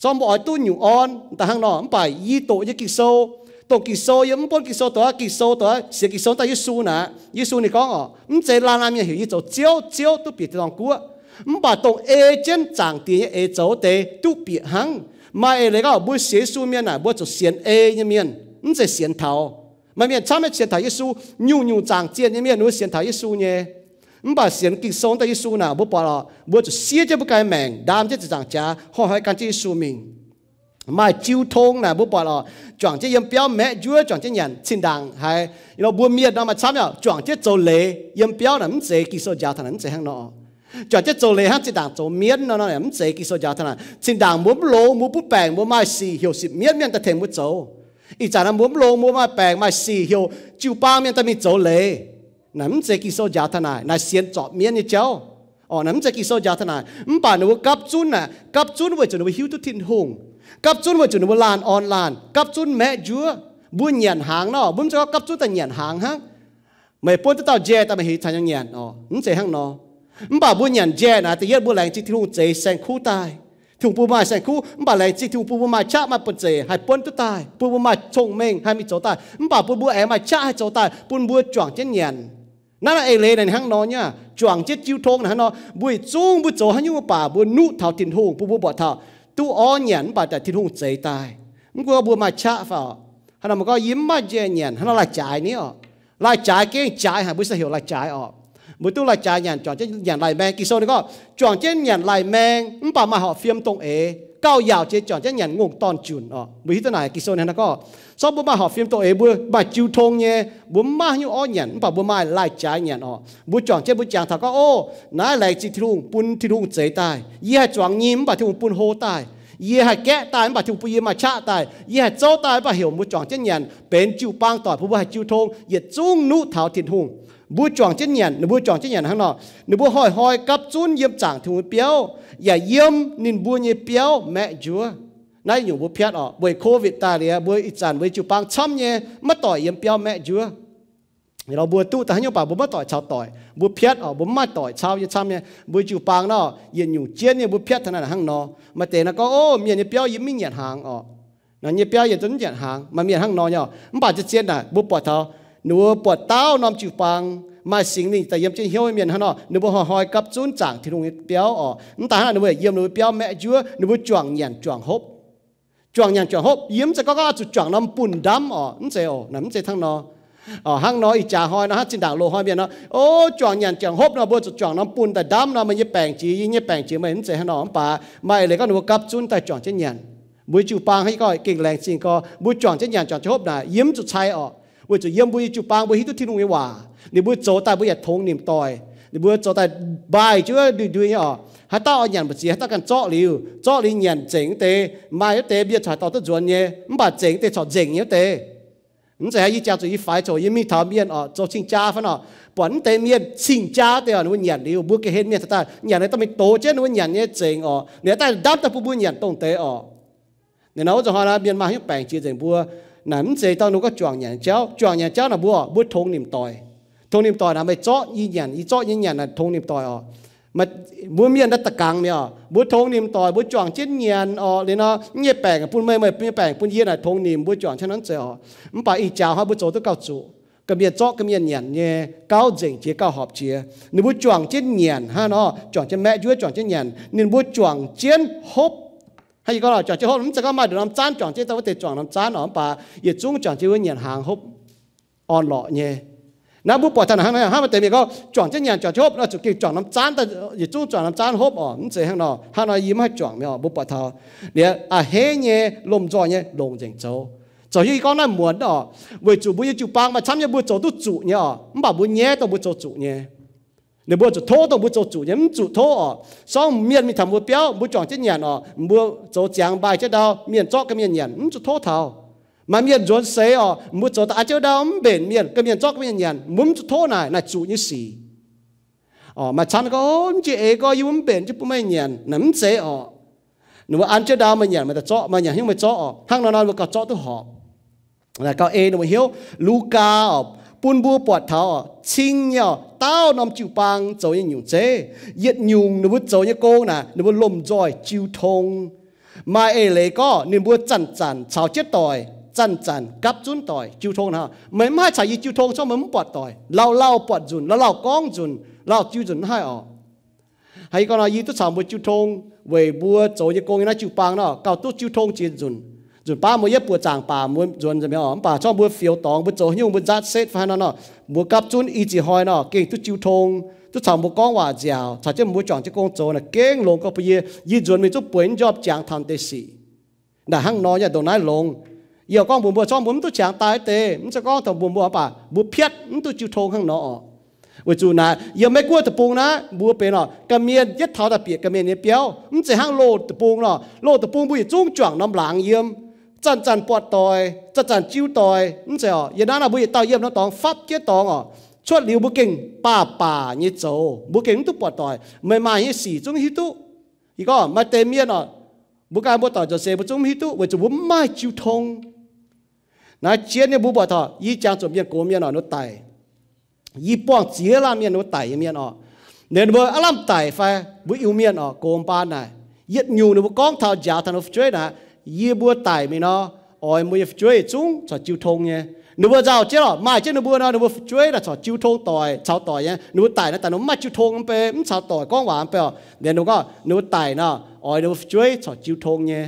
xong bỏ tu nhủ on ta hàng nọ phải y tổ như kỳ sâu tổ kỳ sâu yếm bốn kỳ sâu tổ kỳ sâu tổ sẽ kỳ sâu ta Giêsu nè Giêsu này có ngọ không chế la làm như hiểu như chỗ chiếu chiếu tu bị lòng cua không bà tổ ê chân chẳng tiền ê chỗ tê tu bị hăng mà ê lấy cái bữa Giêsu miền nè bữa chỗ xiên ê như miền không chế xiên thảo mà miền chăm xiên thảo Giêsu nhu nhu chẳng tiền như miền nó xiên thảo Giêsu nhé không bà xiên kỳ sâu ta Giêsu nè bữa bỏ là bữa chỗ xiên chứ bữa cái mèn đam chứ chẳng cha họ hỏi cái Giêsu mình mà chiêu thông nè bố bảo là chọn chế yếm béo mẹ chúa chọn chế nhận xin đàng hay nó buôn miệt nó mà chăm nhau chọn chế dầu lệ yếm béo là không dễ kỳ số giáo thằng không dễ hàng nọ chọn chế dầu lệ hắn xin đàng dầu miệt nó nó là không dễ kỳ số giáo thằng xin đàng muốn lô muốn bút bèn muốn mai xì hiểu xịt miệt miệt ta thèm muốn dầu ít giờ nó muốn lô muốn mai bèn mai xì hiểu chiêu ba miệt ta mi dầu lệ nắm dễ kỳ số giáo thằng này là xiên chọn miệt như cháu ờ nắm dễ kỳ số giáo thằng này không bảo nó cấp chun nè cấp chun với chỗ nó hiếu tu thiên hùng cấp chun với chúng nó làm online cấp chun mẹ chúa buôn nhận hàng nó buôn cho cấp chun ta nhận hàng ha mày buôn tới tao dè ta mày hiểu thành nhận ờ không dễ hàng nó không bảo buôn nhận dè nè thì yết buôn lại chỉ thùng dè sang khu tai thùng buôn mai sang khu không bảo lại chỉ thùng buôn mai chát mai buôn dè hay buôn tới tai buôn buôn mai trồng mình hay mi chỗ tai không bảo buôn buôn em mai chát hay chỗ tai buôn buôn chọn trên nhậnนั่นไอ้เล่ในห้างนอนเนี่ยจวงเจ็ดจิ้วทงนะฮะเนาะบุยจุ้งบุยโจหันยุ่งป่าบุยนุเท่าตินหงบุยบุยบ่เท่าตู้อ้อนเหยียนป่าแต่ทิ้งหงใจตายมันก็บัวมาชะฝ่าฮันน่ะมันก็ยิ้มมาเจียนเหยียนฮันน่ะลายจ่ายนี่อ๋อลายจ่ายเก่งจ่ายหาบุษเหวลายจ่ายอ๋อบุตู้ลายจ่ายเหยียนจอดเจ้าเหยียนลายแมงกิโซนี่ก็จอดเจ้าเหยียนลายแมงมันป่ามาห่อเฟียมตรงเอเก้ายาวเจ้าจอดเจ้าเหยียนงงตอนจุนอ๋อบุที่ตัวไหนกิโซนี่นะก็ซอบบัวมาห่อเฟียมตรงเอบัวมาจิ้วทงเนี่ยบัวมาอยู่อ้อนเหยียนมันป่าบัวมาลายจ่ายเหยียนอ๋อบัวจอดเจ้าบัวจางถ้าก็โอ้น้าลายจิทิ้งปุ่นทิ้งใจตายยี่ห้อจวงยิ้มป่าทิ้งปุ่นโหตายยี่ห้อแกะตายมันถูกปุยมาชะตายยี่ห้อโจ้ตายมันเหี่ยวมือจ่องเช่นยันเป็นจิวปางต่อผู้ว่าจิวทงเหยียดจุ้งนุเท้าถิ่นหงบัวจ่องเช่นยันหนูบัวจ่องเช่นยันข้างนอกหนูบัวหอยหอยกับจุ้นเยี่ยมจ่างถึงเปี้ยวอย่าเยี่ยมนินบัวเยี่ยเปี้ยวแม่จัวนั่นอยู่บัวเพี้ยนออกบัวโควิดตายเลยบัวอิจารบัวจิวปางช้ำเนี่ยมาต่อยเยี่ยมเปี้ยวแม่จัวเราบัวตู้แต่ให้ยังป่าบัวมาต่อยชาวต่อยบัวเพี้ยนออกบัวมาต่อยชาวยี่ช้ำเนี่ยบัวจิวปางเนาะยืนอยู่เจียนเนี่ยบัวเพี้ยนเท่านั้นห้างนอมาเตะนะก็โอ้เมียเนี่ยเปี้ยวยิ้มไม่เหยียดหางออกนั่นเนี่ยเปี้ยวอย่าจนเหยียดหางมาเมียห้างนอเนี่ยมันบาดจะเจียนน่ะบัวปวดเท้าหนูปวดเท้านอนจิวปางมาสิ่งนี้แต่เยี่ยมเจียนเหี้ยวเมียนห้างนอหนูบัวหอยกับจุนจ่างที่ตรงนี้เปี้ยวออกนั่นแต่ห้างหนูเยี่ยมหนูเปี้ยวแม่จัวหนูบัวจ่วงเหยียดจ่วงฮบจ่วงเหยียดจ่วงฮบยิ้มจะก็ก็จุดจ่วงน้ำปุ่นดำออกนั่นเจียวนั่นเจียวทั้งนออ๋อห้างน้อยอีจ่าหอยนะฮะจินด่างโลหอยเบียนเนาะโอ้จ่องยันจ่องฮบเนาะบัวจ่องน้ำปูนแต่ดำเนาะมันยี่แปลงจียี่แปลงจีไม่เห็นเสียหนอมป่าไม่เลยก็หนูกับจุนแต่จ่องเช่นยันบุยจูปางให้ก็เก่งแรงจริงก็บุยจ่องเช่นยันจ่องฮบน่ะยิ้มจุดชัยออกบุยจุเยี่ยมบุยจูปางบุยฮิตุที่นุ่งวิวานี่บุยโจตายบุยหยัดทงนิ่มต่อยนี่บุยโจตายใบช่วยดูดูเนี่ยอ๋อให้ต้าเอายันบุษีให้ต้ากันเจาะหลิวเจาะหลิวยันเจ๋งเตะมาเตะเบี้ยฉายต่อตัวจวนเนี่ยมันบาดเจ๋งเตะฉอดเจ๋งเนี่ยเตะ唔就係依家做依塊做依咪頭面哦，做清家分哦，本地面清家的哦，你揾人了，不嘅黑面就得，人你都咪多啫，你揾人嘢正哦，你但係擔得不本人當地哦，然後就係啦，面嘛要病治正不，嗱唔就到你個撞人招，撞人招嗱不哦，不同年代，同年代嗱咪作依人，依作依人係同年代哦。mà bữa miền đất tắc càng nè, bữa thong niệm tỏi bữa chọn chết nhàn ọ, nên nó nhẹ bèn bún mây mây nhẹ bèn bún yên là thong niệm bữa chọn cho nó dễ ọ, không phải ít chào hay bữa chỗ tôi cao chủ, cái miền chọn cái miền nhàn nhẹ cao dĩnh chia cao họp chia, nên bữa chọn chết nhàn ha nó chọn cho mẹ chúa chọn chết nhàn, nên bữa chọn chết hốp hay có là chọn chết hốp, không chỉ có mà được làm chán chọn chết tao có thể chọn làm chán ọ, bà ít chúng chọn chết nhàn hàng hốp on lọ nhẹ.น้ำบุปผาทางนั้นห้ามแต่เมียก็จ่องเช่นอย่างจ่องชอบเราจะกินจ่องน้ำจานแต่อย่าจู้จ่องน้ำจานฮบอ๋อมันเสียข้างนอกห้าน้อยยิ้มให้จ่องไม่อ๋อบุปผาทาเดี๋ยวอ่ะเฮ้เนี่ยลมจ่อเนี่ยลงเจ๋งโจจ่อยี่ก้อนนั้นหมวนอ๋อเวจูบุยจูปังมาช้ำเนี่ยบุโจตุจุเนี่ยอ๋อมันแบบบุญเนี่ยต้องบุโจจุเนี่ยเดี๋ยวบุโจโทต้องบุโจจุเนี่ยมันจุโทอ๋อสองเมียนมีทำบุเปี้ยวบุจ่องเช่นอย่างอ๋อบุโจจางใบเจ้าดาวเมียนจ่อกับเมียนอย่างมันจุโทเท่าmà miền rốn xế ở một chỗ ta chơi đâu bền miền cái miền chót cái miền nhàn muốn thô này là chủ như xì ờ mà chăn có chị ấy có yêu bền chứ bố mày nhàn nắm xế ở nếu mà ăn chơi đâu mà nhàn mà ta chót mà nhàn nhưng mà chót ở hang nó nói mà có chót tôi họ là cao e nó mà hiếu Luca ở bún bùa bọt tháo ở chinh nhau tao nằm chịu băng dầu như nhung chế nhiệt nhung nó bút dầu như cô nè nó bút lồm rồi chịu thông mà ê lệ có nên bua chăn chăn chào chết tỏi chăn chăn cắp chun tỏi chiêu thôn ha mấy mai chạy gì chiêu thôn cho mấy bọt tỏi lau lau bọt dùn lau lau con dùn lau chiêu dùn hai ọ hay còn là gì tôi chào một chiêu thôn về bua chỗ như con nó chiêu bang nó cao tốt chiêu thôn chiêu dùn dùn ba một yết bua chàng bà muốn dùn rồi mấy ọ bà cho bua phiếu tòng bua chỗ nhung bua giát xét phải nó nó bua cắp chun ý chỉ hỏi nó kinh tôi chiêu thôn tôi chào một con hòa giàu chào cho một chọn cho con chỗ này kinh lông có bây giờ gì dùn mình tôi buen job chàng tham tế sĩ đã hăng nói nhà đồ này lông giờ con buồn buồn cho muốn tôi chàng tài tệ mình sẽ có thằng buồn buồn bà buồn phiết tôi chịu thong hăng nó với chú nè giờ mấy cua tập bùng ná buồn bể nó cầm miên nhất tháo đặc biệt cầm miên này béo mình sẽ hăng lô tập bùng nó lô tập bùng bây trung chuẩn nằm láng yếm chân chân bọt tỏi chân chân chiêu tỏi mình sẽ ở giờ đó là bây tao yếm nó tòng pháp chết tòng ở chốt liều buồn kinh bà bà như châu buồn kinh tôi bọt tỏi mấy mai như xì trung hít tu thì có mà tên miên nó buồn cái bọt tỏi cho xe buồn trung hít tu với chú buồn mai chịu thong nãy chiến này bố bảo thọ, y chang chuẩn miền cố miền nó nó tài, y bong chia làm miền nó tài miền nó, nên bố làm tài phải bố yêu miền nó cố ban này, yết nhiều nó bố con thảo giáo thằng nó chơi nè, y bố tài miền nó, oi bố chơi chúng cho chiêu thông nhé, nó bố giàu chứ nó, mai chứ nó bố nó nó bố chơi là cho chiêu thông tỏi, cháo tỏi nhé, nó tài nó tài nó mất chiêu thông pe, cháo tỏi con hòa pe, nên nó có nó tài nó, oi nó chơi cho chiêu thông nhé.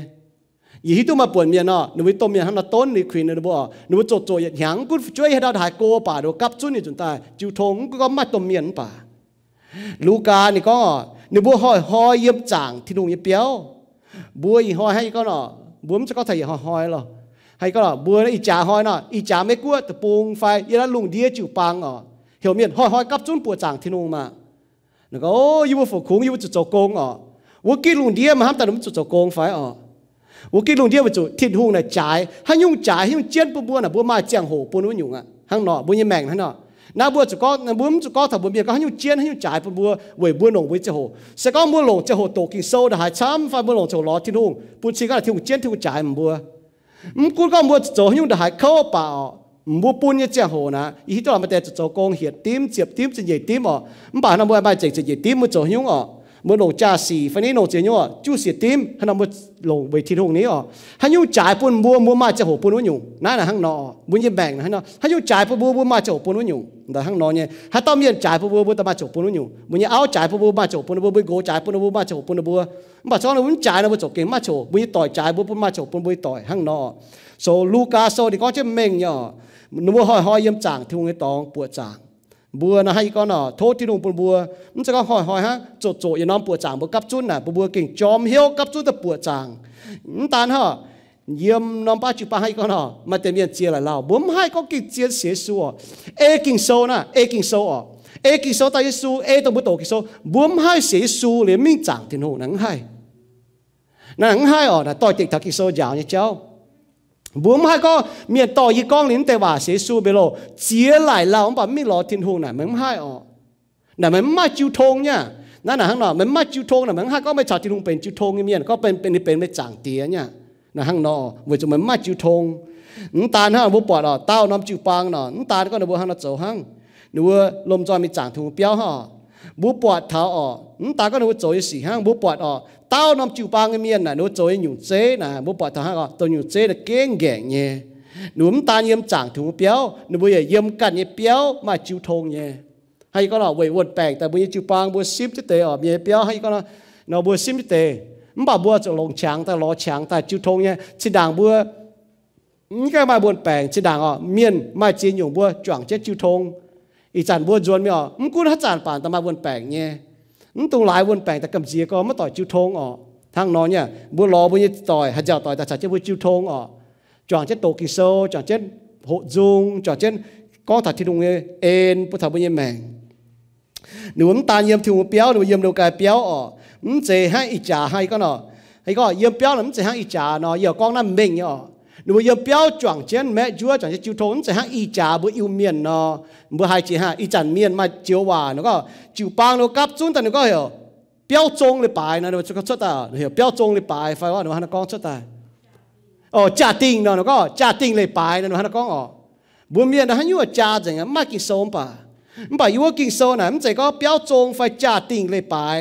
Ý tôi mà buồn miền nó, nếu tôi miền hắn là tôn đi khuyên nó bỏ, nếu tôi做嘢響cũngជួយให้เราถ่ายโกป่าดูกับจุนนี่จุนตายจิวทงก็มาตัวเมียนป่าลูกานี่ก็nếuบัวหอยหอยเยี่ยมจางที่นุ่งยี่เปียวบัวอีหอยให้ก็เนาะบัวมันจะก็ถ่ายหอยหอยหรอให้ก็เนาะบัวอีจ่าหอยเนาะอีจ่าไม่กลัวตะปูงไฟยี่ละลุงเดียจิวปังอ๋อเหี่ยวเมียนหอยหอยกับจุนปัวจางที่นุ่งมาแล้วก็โอ้ยี่บัวฝูคุ้งยี่บัวจุดโจกงอ๋อวัวกินลุงเดียมาห้ามแต่หนุ่มจุดโจกงไฟอ๋อ我给龙爹为主，天空来摘，还用摘，还用剪不播呢，不买江河，不能用啊，行喏，不用命行喏，那不就讲，那不就讲头不别，还用剪，还用摘不播，为不弄为之后，是讲不弄之后多给收的，还参发不弄就攞天空，不是讲天空剪天空摘唔播，唔估讲不做用的还靠把哦，唔不搬一江河呢，伊都話咪得做工協點接點就業點哦，唔把那不買直直業點咪做用哦。มื่อลงจ่าสีฟันนี้ลงเจียนว่าจู่เสียติมให้นำมาลงไปที่ตรงนี้อ๋อให้ยุ่งจ่ายปุ่นบัวบัวมาจะหัวปุ่นวันอยู่นั่นแหละห้างนอบุญยิ่งแบ่งนะฮะเนาะให้ยุ่งจ่ายปุ่นบัวบัวมาจะหัวปุ่นวันอยู่แต่ห้างนอเนี่ยให้ต้อมเย็นจ่ายปุ่นบัวบัวแต่มาจะหัวปุ่นวันอยู่บุญยิ่งเอาจ่ายปุ่นบัวมาจะหัวปุ่นบัวบุญโกจ่ายปุ่นบัวมาจะหัวปุ่นบัวมาช่องเราบุญจ่ายเราบุญจบเก่งมาโฉบุญยิ่งต่อยจ่ายบัวปุ่นมาจะหัวปุ่นบัวต่อยห้างนอโซลูกาโซดีก็จะเม่งเนี่ยนัวหอยหอยเยี่ยมจางที่วงไอ้ตองปวดจางบัวนะให้ก็เนาะโทษที่นุ่งปนบัวมันจะก็หอยหอยฮะโจโจอย่าน้องปวดจางบัวกับจุนน่ะบัวเก่งจอมเหี้ยวกับจุนแต่ปวดจางนั่นตาฮะเยี่ยมน้องป้าจุป้าให้ก็เนาะมาเต็มเย็นเจียอะไรเราบัวไม่ให้ก็กิ่งเจียเสียสัวเอกิ่งโซนะเอกิ่งโซอ่ะเอกิ่งโซตายสูเอต้องบัวโตกิ่งโซบัวไม่ให้เสียสูเลยมิ่งจางที่นู่นนั่งให้นั่งให้อ่ะนะต่อยติดทักกิ่งโซยาวเนี่ยเจ้าบัวไม่ก็เมียต่อยีกองลิ้นแต่ว่าเสียสูไปโลเจียไหลเราแบบไม่รอทิ้งหงน่ะมันไม่อ๋อน่ะมันไม่จิ้วทงเนี่ยนั่นน่ะข้างนอกมันไม่จิ้วทงน่ะมันให้ก็ไม่ชอบทิ้งหงเป็นจิ้วทงเมียก็เป็นเป็นเป็นไม่จางเตี้ยเนี่ยน่ะข้างนอกเว้ยจะมันไม่จิ้วทงน้ำตาลฮะบัวปอดอ่ะเต้าน้ำจิ้วปังเนาะน้ำตาลก็ในบัวห้างเราโจห้างหนูลมจอยมีจางถุงเปี้ยวฮะบัวปอดเท้าอ่ะน้ำตาลก็ในบัวโจยสี่ห้างบัวปอดอ่ะเต้าน้ำจิ้วปังเมียน่ะหนูโจยอยู่เจ๊น่ะบัวปอดเท้าห้างอ่ะตัวอยู่เจ๊แต่เก่งแก่เนี่ยหนูน้ำตาลเยี่ยมจางถุงเปี้ยวหนูบัวใหญ่เยี่ยมกันเนี่ยเปี้ยวมาจิ้วทงเนี่ยให้ก็เราเว้ยวนแปลกแต่บัวจิ้วปังบัวซิมจะเตะอ่ะเมียเปี้ยวให้ก็เราเราบัวซิมจะเตะมันบ่บัวจะลงช้างแต่ล้อช้างแต่จิ้วทงเนี่ยชิด่างบัวนี่ก็มาบวนแปลงชิด่างอ่ะเมียนมาจีนอยู่บัวจ่วงเจ็ดจิ้วทงอีจันบัวจวนไม่อ่ะมันกูถ้าจานป่านแต่มาบวนแปลงเนี่ยมันตรงหลายวนแปลงแต่กำเจียก็มาต่อยจิ้วทงอ่ะทางนอนเนี่ยบัวรอบัวยี่ต่อยหัดเจ้าต่อยแต่ฉันจะบัวจิ้วทงอ่ะจ่วงเจ็ดโตกิโซจ่วงเจ็ดโหจุงจ่วงเจ็ดก้อนถัดที่ตรงนี้เอ็นพุทธบัวยี่แมงหนูน้ำตาลเยี่ยมถึงเปี้ยวหนูเยี่ยมดูกายเปี้ยวอ่ะมันเจให้อีจ่าให้ก็เนาะให้ก็เยี่ยมเปี้ยวมันเจให้อีจ่าเนาะเยี่ยก้อนน้ำเบ่งเนาะหนูเยี่ยมเปี้ยวจ่วงเจ็ดแม่จั่วจ่วงเจ็ดจิ้วทงมันเจให้อีจ่าบัวอิวเมียนเนาะบัวให้จีฮะอีจันเมียนมาเจียวหวานแล้วก็จิ้วปังแล้วกับจุนแต่หนูก็เหรอเปี้ยวจงเลยไปนะหนูจะก็ชุดตาเหรอเปี้ยวจงเลยไปไฟว่าหนูฮันก้องชุดตาอ๋อจ่าติงเนาะหนูก็จ่าติงเลยไปนะหนูฮันก้องอ๋อบัวเมียนนะฮันยูว่าจ่าจังอ่ะมากินโซมป่ะมันป่ะยูว่ากินโซน่ะมันใจก็เปี้ยวจงไฟจ่าติงเลยไป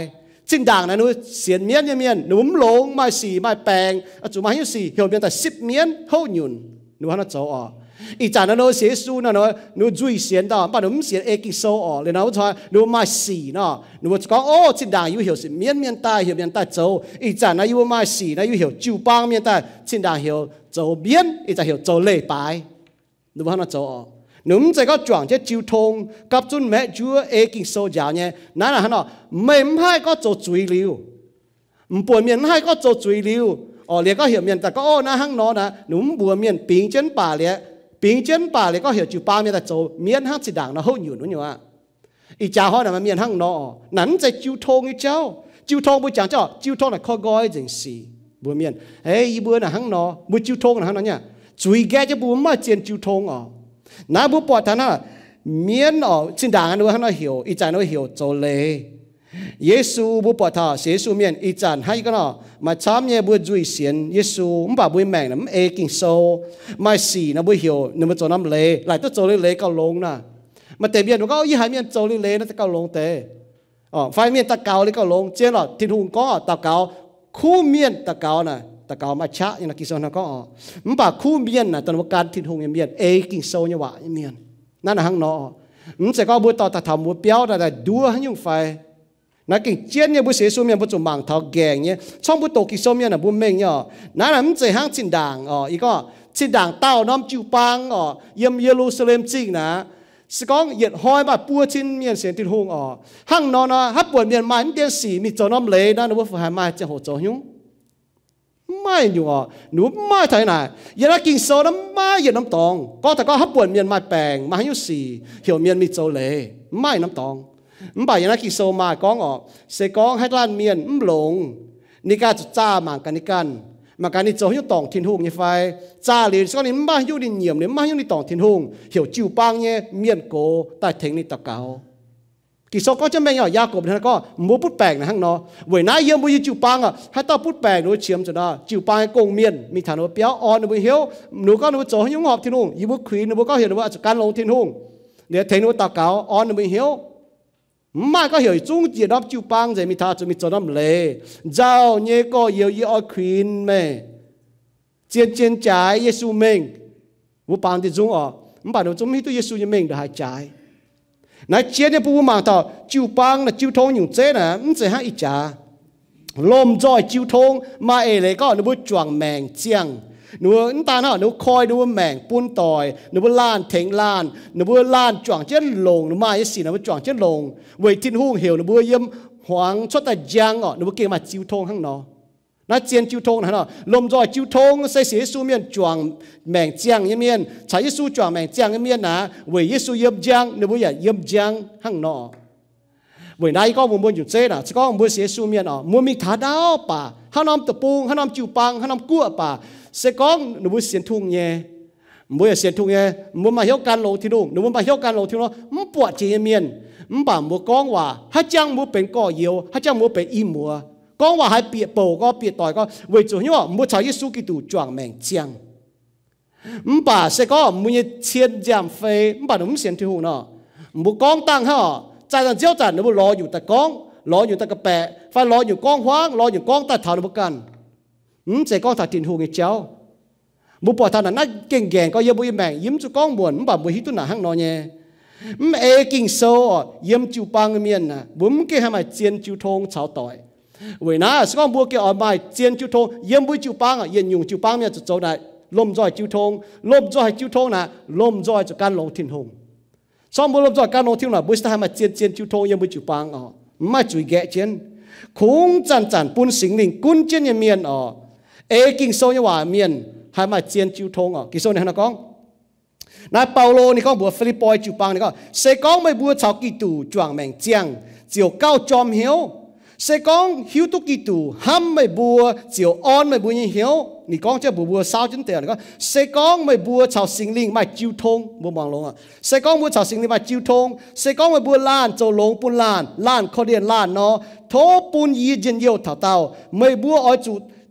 chính đảng này nó xiên miên như miên núm lông mai xì mai bèng à chủ mai hiếu xì hiểu miên tại ship miên hậu nhún nó nó cháu ởอีจานนั้นเสียสูนั่นเนาะนูจุยเสียนต่อป่ะนูไม่เสียเอกิโซอ๋อเลยนะว่านูมาสีเนาะนูว่าก็โอ้จินด่างอยู่เหี่ยวสิเมียนเมียนใต้เหี่ยวเมียนใต้โจอีจานนั้นอยู่มาสีนะอยู่เหี่ยวจิวปังเมียนใต้จินด่างเหี่ยวโจเมียนอีจานเหี่ยวโจเล่ไปนูว่าน่ะโจอ๋อนูไม่ใช่ก็จ่วงจะจิวทงกับจุนแม่จัวเอกิโซยาวเนี่ยนั่นน่ะฮะเนาะไม่ให้ก็โจจุยลิวไม่ปวดเมียนให้ก็โจจุยลิวอ๋อเลี้ยก็เหี่ยวเมียนแต่ก็โอ้นะหั่งเนาะนะนูไม่ปวดเมียนปิงเจนป่าเลี้ยปิงเจนป่าเลยก็เหี่ยวจิวป้ามีแต่โจเมียนห้างจิด่างนะเขาอยู่นู่นอยู่อ่ะอีจ้าเขาเนี่ยมันเมียนห้างนอนั่นจะจิวทงอีเจ้าจิวทงบุญจังเจ้าจิวทงน่ะข้อก้อยจังสีบัวเมียนเฮ้ยอีบัวน่ะห้างนอบุญจิวทงน่ะห้างนั่นเนี่ยจุยแกจะบัวมาเจียนจิวทงอ๋อน้าบัวปอดท่านน่ะเมียนอ๋อจิด่างอันนู้นห้างน่ะเหี่ยวอีจ้าน่ะเหี่ยวโจเลยเยซูบัวปอดท่าเยซูเมียนอีจานให้ก็เนาะมาช้ำเนี่ยบัวจุยเสียนเยซูมันป่าบัวแมงน่ะมันเอกิงโซมาสีนะบัวเหี่ยวเนี่ยมันโจน้ำเละหลายตัวโจเลยเละก็ลงนะมาเตะเบียนมันก็ยี่ห้อเมียนโจเลยเละนั่นจะก็ลงเตะอ๋อไฟเมียนตะเกาเลยก็ลงเจ้าหรอทิ้งหุ่นก็ตะเกาคู่เมียนตะเกาน่ะตะเกามาชะอย่างนักกิโซนะก็อ๋อมันป่าคู่เมียนน่ะตอนว่าการทิ้งหุ่นเมียนเอกิงโซเนี่ยว่าเมียนนั่นน่ะหังนอมันจะก็บัวต่อตะทำบัวเปี้ยวแต่ดูหันยุ่งไฟนักกิ่งเจียนเนี่ยบุเสียสูเมียนบุจุมังเท้าแกงเนี่ยช่องบุโตกิโซเมียนน่ะบุเมงเนี่ยนั่นน่ะมันจะห้างจินด่างอ๋ออีก็จินด่างเต้าน้ำจิวปังอ๋อเยี่ยมเยรูซาเล็มจริงนะสกองเหยียดห้อยบาดปัวชินเมียนเสียงติดหงอ๋อห้างนอนนะฮับปวดเมียนไม้เดียนสีมีโจน้ำเละนั่นว่าฝืนหายมาจะโหโจยุ่งไม่อยู่อ๋อหนูไม่ไทยไหนยันนักกิ่งโซน้ำไม่เหยียดน้ำตองก็แต่ก็ฮับปวดเมียนไม้แปลงมาให้ยุสีเหี่ยวเมียนมีโจเละไม่น้ำตองมันบ่ายนักกิโซมาก้องออกเสกองให้ล้านเมียนมันหลงนี่การจะจ้ามากันนี่กันมากันนี่โจยุ่งตองทิ้งหุ่งยี่ไฟจ้าเลยสักนี่มันบ้ายุ่งดินเหนียมเนี่ยมันยุ่งดินตองทิ้งหุ่งเหี่ยวจิวปังเนี่ยเมียนโกใต้เทงนี่ตะเกากิโซก็จะไม่ย่อยากบนะก็มูพุดแปลงนะฮังเนาะเว้ยน้าเยี่ยมบุยจิวปังอ่ะให้ต้าพุดแปลงหนูเฉียมจะได้จิวปังกงเมียนมีฐานหนูเปียวอ่อนหนูบุยเหี่ยวหนูก็หนูโจยุ่งหอบทิ้งหุ่งยี่บุควีหนูก็เห็นว่าจะการลงทิ้งหุ่งเนี่ยเทงหนูตะเกาอ่อนหนูบุยเหี่ยวมาก็เหี่ยวจุ้งจีรับจิวปังจะมีท่าจะมีโจน้ำเล่เจ้าเนี่ยก็เหี่ยวยี่อ้อยควีนแม่เจียนเจียนจ่ายเยซูเมงวุปังที่จุ้งอ๋อมันป่านเราจุ้งมีตัวเยซูยังเมงได้หายใจนายเจียนเนี่ยผู้มาต่อจิวปังนะจิวทงอยู่เจ้น่ะมันจะให้อีจ่าลมจอยจิวทงมาเอเลยก็นึกว่าจวงแมงเจียงหนูตาเนาะหนูคอยดูว่าแมงปุ้นต่อยหนูว่าล้านเถงล้านหนูว่าล้านจ่วงเช่นลงหนูมาไอ้สิหนูว่าจ่วงเช่นลงเวทินหุ่งเหี่ยวหนูว่าเยี่ยมหวังชดแต่ยังอ๋อหนูว่าเกี่ยมาจิวทงข้างนอกน่าเจียนจิวทงนะเนาะลมจอยจิวทงใส่เสียสูเมียนจ่วงแมงเจียงยี่เมียนใช้เยซูจ่วงแมงเจียงยี่เมียนนะเวเยซูเยี่ยมจังหนูว่าอย่าเยี่ยมจังข้างนอกเวไหนก็มุมบนอยู่เจ้น่ะสก็มุมบนเสียสูเมียนอ๋อมุมมีถาดาวป่าห้าน้ำตะปูห้าน้ำจิวปังห้าน้ำกั้วป่าเสกองหนูบุเสียนทุ่งเย่บุเสียนทุ่งเย่บุมาเหี่ยวการโลที่นุ่งหนูบุมาเหี่ยวการโลที่นุ่งมันปวดจีเมียนมันป่าบุกองว่าให้จังบุเป็นก่อเยียวให้จังบุเป็นอีมัวกองว่าให้เปียโปก็เปียต่อยก็เวจุนี่ว่าบุชายเยซูกิตูจวงแมงเจียงมันป่าเสกองบุเนี่ยเชียนจามเฟยมันป่าหนูบุเสียนทุ่งเนาะบุกองตั้งห่อใจตอนเจ้าจันหนูบุรออยู่แต่กองรออยู่แต่กระแปะไฟรออยู่กองห้างรออยู่กองใต้เท้าหนูบุกันอืมเจ้าก็ถัดทิ้งหูไงเจ้าบุปผาท่านนั้นเก่งแก่ก็เยี่ยมบุยแมงยิ้มจุก้องบวนมันแบบบุหิตุน่ะห้างนอนเนี่ยมันเอกิ่งโซ่เยี่ยมจิวปังเมียนนะบุ้มเกี่ยให้มาเจียนจิวทงชาวต่อยเว้ยนะสก้องบัวเกี่ยออกมาเจียนจิวทงเยี่ยมบุยจิวปังอ่ะเย็นยุงจิวปังเนี่ยจะโจได้ลมจอยจิวทงลมจอยจิวทงนะลมจอยจากการลงทิ้งหงซ้อมบุลมจอยการลงทิ้งน่ะบุษให้มาเจียนเจียนจิวทงเยี่ยมบุยจิวปังอ่ะไม่จุยแกเจียนคงจันจันปุ่นสิงลิงกุนเจียนเมียนอ่ะเอกิ่งโซ่ยว่าเมียนให้มาเจียนจิวทงอ่ะกิ่งโซ่เนี่ยนะก้องนายเปาโลนี่ก้องบัวฟิลิปปอยจิวปังนี่ก็เสก้องไม่บัวชาวกิตูจวงแมงเจียงเจียวเก้าจอมเหียวเสก้องหิวตุกิตูห้ำไม่บัวเจียวอ่อนไม่บัวยิ่งเหียวนี่ก้องจะบัวบัวสาวจนเตียนก็เสก้องไม่บัวชาวสิงลิงไม่จิวทงบัวมองลงอ่ะเสก้องบัวชาวสิงลิงไม่จิวทงเสก้องไม่บัวล้านโจหลงปุ่นล้านล้านเขาเรียนล้านเนาะโทปุ่นยีเย็นเยี่ยวเต่าเต่าไม่บัวอ้อยจุด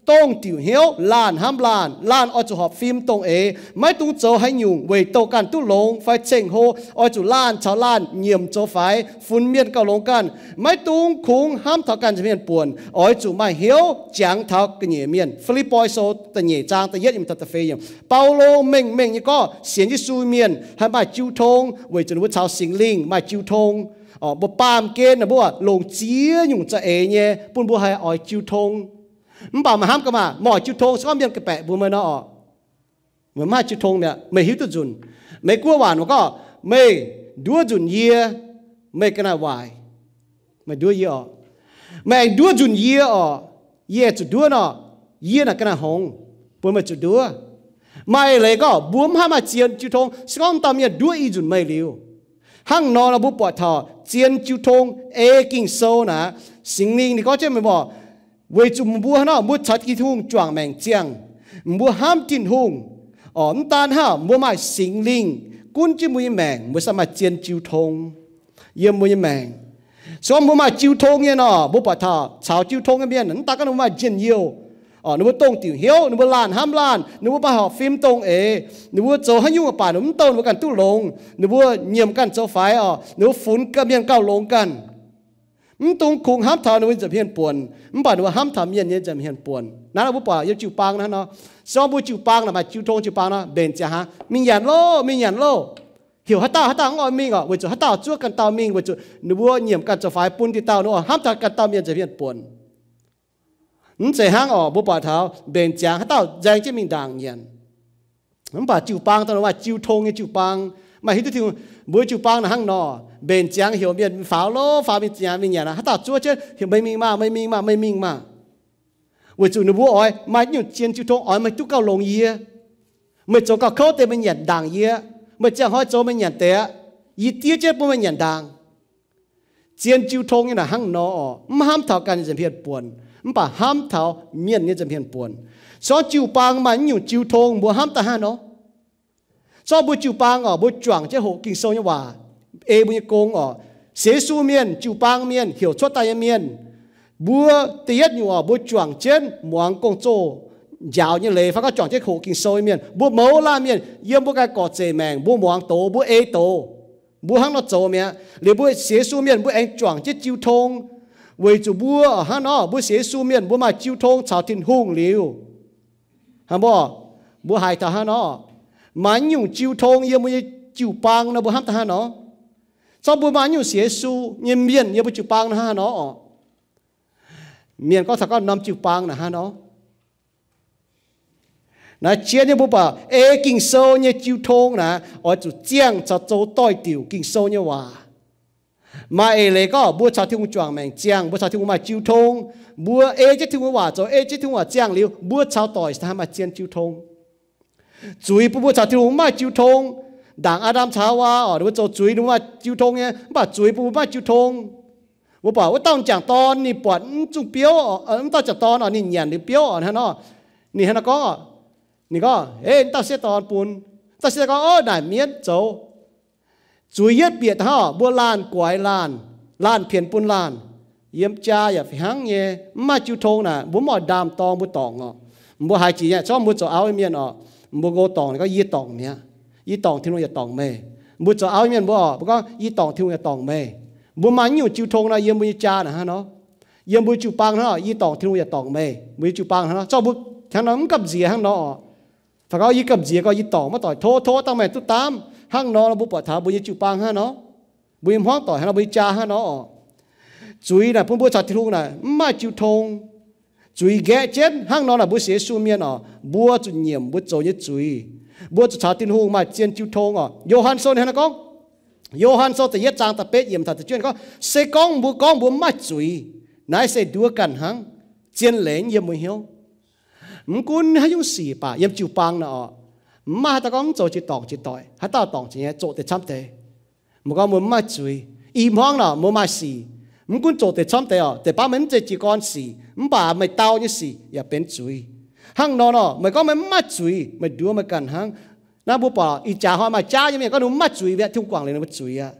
tông tiểu hiếu làn ham làn làn ở chỗ họp phim tông ấy mấy tung châu hay nhung về tàu can tu lông phải chênh hô ở chỗ làn cháo làn nhiệm châu phải phun miên cao lông can mấy tung khung ham thọ can miên buồn ở chỗ mai hiếu chẳng thọ cái nhẹ miên Philippi số tờ nhẹ trang tờ yết im tờ tờ phê yếm Paulo mình mình như có xiên như suy miên hay mai chiêu thông về chỗ nó cháo sinh linh mai chiêu thông ở bộ pam kên là bộ lồng chia nhung cho ấy nhé buồn bộ hay ở chiêu thông mình bảo mà ham cái mà mỏi chiêu thông sao miên cái bẹ buồn mà nó mà mai chiêu thông nè mày hiểu tôi dùn mày cua hoàn mà có mày đua dùn yê mày cái nào hoài mày đua yê ở mày đua dùn yê ở yê chú đua nó yê là cái nào hồng buồn mà chú đua mày lấy có buông ham mà chiên chiêu thông sao tao miên đua y dùn mày liu hăng nó là bút bọt thọ chiên chiêu thông ê kinh sâu nè sinh linh thì có chứ mày bỏ về chùm bùa nó bút chặt cái thùng choàng mèn chiang bùa ham tin hùng ổn tan ha bùa mai sinh linh cún chứ mùi mèn bùa sao mà chiên chiêu thông yếm mùi mèn số bùa mai chiêu thông nghe nó bút bọt thọ cháo chiêu thông cái miền nó ta cái nó mai chiên nhiều ờ nó bút tông tiểu hiếu nó bút làn ham làn nó bút bài học phim tông ê nó bút châu hay nhung ở bản nó bút tông nó cần tu lông nó bút nhiệm cần châu phái ờ nó bút phun cái miền cao lông cần mình tung khung ham thảo nó mớiจะเพี้ยนปวนmình bảo nó ham thảo miềnเนี่ยจะเพี้ยนปวนนั่นเราบอกว่า要จิวปังนะเนาะซ้อมบุจิวปังนะมาจิวทงจิวปังนะเบนจ้าฮะมิงยันโลมิงยันโลเหี่ยวฮัตตาฮัตตาของอมิงอ่ะวิจุฮัตตาจ้วกันตามิงวิจุนึกว่าเหยี่ยมกันจะฝ่ายปุ่นที่เตาเนาะห้ามทำกันตาเมียนจะเพี้ยนปวนนั่นใจห้างอ๋อบุปผาเท้าเบนจ้าฮัตตาใจจะมิงด่างเย็นมันป่าจิวปังตอนนั้นว่าจิวทงเนี่ยจิวปังมาฮิตที่บุจิวปังนะห้างนอเบนจางเหี่ยวเบียนฝาโลฝามีจางมีอย่างนะฮัตตาจ้วเช่เหี่ยวไม่มีมาไม่มีมาไม่มีมาวิจุนึกว่าอ๋อยมาอยู่เชียนจิวทงอ๋อยมาจุกเก้าลงเยี่ยไม่โจก็เขาเตะมันหยัดด่างเยี่ยไม่จ้างห้อยโจมันหยัดเตะยี่เตี้ยเจ้าปุ่มมันหยัดด่างเชียนจิวทงเนี่ยนะห้างนออ๋อไม่ห้ามเท่ากันจะเพี้ยนปวนมันป่าห้ามเท่าเมียนเนี่ยจะเพี้ยนปวนซอจิวปังมันอยู่จิวทงบัวห้ามตาห้าเนาะซอบัวจิวปังอ๋อบัวจวงเจ้าหกกิ่งโซเนี่ยว่าเอบุญกงอ๋อเสียสู้เมียนจิวปังเมียนเหี่ยวชดตายเมียนบัวเตี้ยอยู่อ๋อบัวจวงเช่นหมวงกงโจยาวเนี่ยเลยฟ้าก็จวงเจ้าหกกิ่งโซเมียนบัวเมาล่าเมียนเยี่ยมบัวกายกอดเจแมงบัวหมวงโตบัวเอโตบัวห้างนอโจเมียหรือบัวเสียสู้เมียนบัวเองจวงเจ้าจิวทงเวจูบัวฮะเนาะบัวเสียสู้เมียนบัวมาจิวทงชาวทินหุ่งเหลียวฮะบ่บัวหายตาฮะเนาะมันอยู่จิวทงเยี่ยมบัวจิวปังนะบัวห้ามตาฮะเนาะชอบบัวมันอยู่เสียสู้เยี่ยมเมียนเยี่ยมบัวจิวปังนะฮะเนาะเมียนก็สักก็นำจิวปังนะฮะเนาะนะเชียเนี่ยบัวป่าเอกิ่งโซเนี่ยจิวทงนะอ๋อจุดเจียงจะโจต้อยติ๋วกิ่งโซเนี่ยว่ามาเอเลยก็บัวชาวที่หุ่นจวงแมงเจียงบัวชาวที่หุ่นมาจิวทงบัวเอจะที่หุ่นว่าโจเอจะที่หุ่นว่าเจียงเลี้ยวบัวชาวต่อยทำมาเจียนจิวทงจุยบัวชาวที่หุ่นมาจิวทงด่างอาดามชาวว่าอ๋อหรือว่าโจจุยหรือว่าจิวทงเนี่ยบ่าจุยบัวมาจิวทงบัวบอกว่าต้องจากตอนนี่ปวดจุงเปี้ยวเออต้องจากตอนอ๋อนี่เหยียนหรือเปี้ยวอ๋อฮะเนาะนี่ฮะนะก็นี่ก็เอ้ต้องเสียตอนปูนต้องเสียก็อ๋อได้เมียนโจจุยเย็ดเปียดห่อบัวลานกวายลานลานเพียนปุ่นลานเยี่ยมจ้าอย่าหังเย่มาจิวทงน่ะบัวหมอดามตองบัวตองอ่ะบัวหายจีเนี่ยชอบบัวจะเอาไอ้เมียนอ่ะบัวโกตองก็ยี่ตองเนี้ยยี่ตองที่นู้นอย่าตองเมย์บัวจะเอาไอ้เมียนบัวบัวก็ยี่ตองที่นู้นอย่าตองเมย์บัวมันอยู่จิวทงน่ะเยี่ยมบัวจ้าน่ะฮะเนาะเยี่ยมบัวจิวปังเนาะยี่ตองที่นู้นอย่าตองเมย์บัวจิวปังเนาะชอบบัวทางนั้นกับเสียทางเนาะถ้าเขายี่กับเสียก็ยี่ตองมาต่อยโทโทตั้งแม่ตุ้ตามห้างนอเราบุปผาบุญจิวปังฮะเนาะบุญห้องต่อยฮะเราบุญจ่าฮะเนาะจุยน่ะพุ่งบัวชาติทุ่งน่ะมาจิวทงจุยแก่เจ็ดห้างนอน่ะบุเสียสูเมียนอ๋อบัวจุเยี่ยมบัวโจยจุยบัวชาติทุ่งมาเจียนจิวทงอ๋อโยฮันโซนฮะนะก้องโยฮันโซแต่ยัดจางตะเป็ดเยี่ยมถัดตะเจียนก็เสก้องบัวก้องบัวมาจุยนายเสดัวกันหังเจียนเหลนเยี่ยมมือเหี้ยวมึงกุนให้ยุ่งสี่ป่าเยี่ยมจิวปังน่ะอ๋อมาตะก้องโจจิตตอกจิตต่อยฮัตตาตอกจีเนี่ยโจแต่ช้ำเตะมันก็มันมาจุยอีมห้องน่ะมันมาสี่มันกุนโจแต่ช้ำเตะอ๋อแต่ป้ามันจะจีก้อนสี่มันป่าไม่เต้าเนี่ยสี่อย่าเป็นจุยห้างนอนอ๋อมันก็มันมาจุยมันดูมันกันห้างน้าบัวป่าอีจ่าหอยมาจ้าอย่างเงี้ยก็ดูมาจุยเวททุ่งกวางเลยนะมันจุยอ่ะ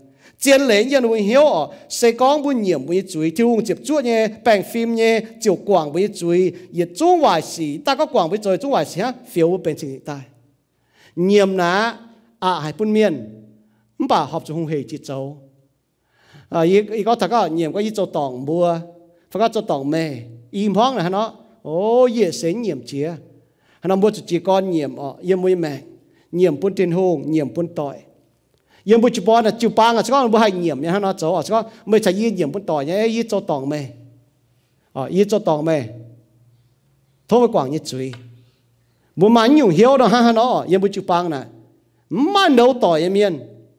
chiến lệ nhân vui hiếu ở sẽ có vui nhiệm vui chuối thì hùng chụp chuột nhé bèn phim nhé chiều quảng vui chuối nhiệt trung hoài sĩ ta có quảng vui chuối trung hoài sĩ ha phiếu vui bên trình tai nhiệm ná à hải phun miên không bảo học cho hùng hề chỉ châu à ý có thật có nhiệm có ý châu tòng bùa phải có châu tòng mê im hoang này nó ô dễ sẽ nhiệm chia nó mua chỉ con nhiệm ở yếm vui mẹ nhiệm phun tiền hùng nhiệm phun tội yếm vui chụp bò là chụp băng à có bữa hay nhiệm nha nó châu à có mới chạy yếm nhiệm phun tội nhé ý châu tòng mê à ý châu tòng mê thôi với quảng như chuối bố má nhung hiếu đó ha nó yếm vui chụp băng này mà nấu tỏi em miên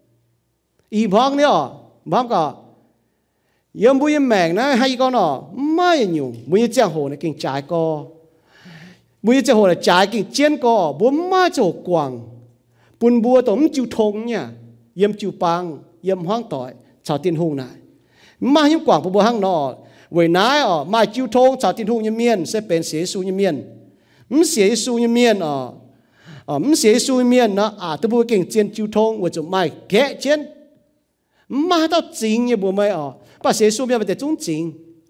im hoang nữa bám cả yếm vui mẹ nó hay con nó mà nhung vui giang hồ này kinh trái co vui giang hồ là trái kinh chiến co bố má chỗ quảng bùn bùa tóm chịu thông nha yếm chịu băng yếm hoang tỏi chào tiền hùng này mà yếm quảng bùa hang nó vậy nãy ở mà chịu thông chào tiền hùng như miên sẽเป็นเสียสูnhư miên唔เสียสูnhư miên ở ở唔เสียสูnhư miên nó à tôi bùa kinh chiến chịu thông vậy chúng mày ghé chiến mà tao chính như bùa mày ở bà สียสูmiên phải để chúng chính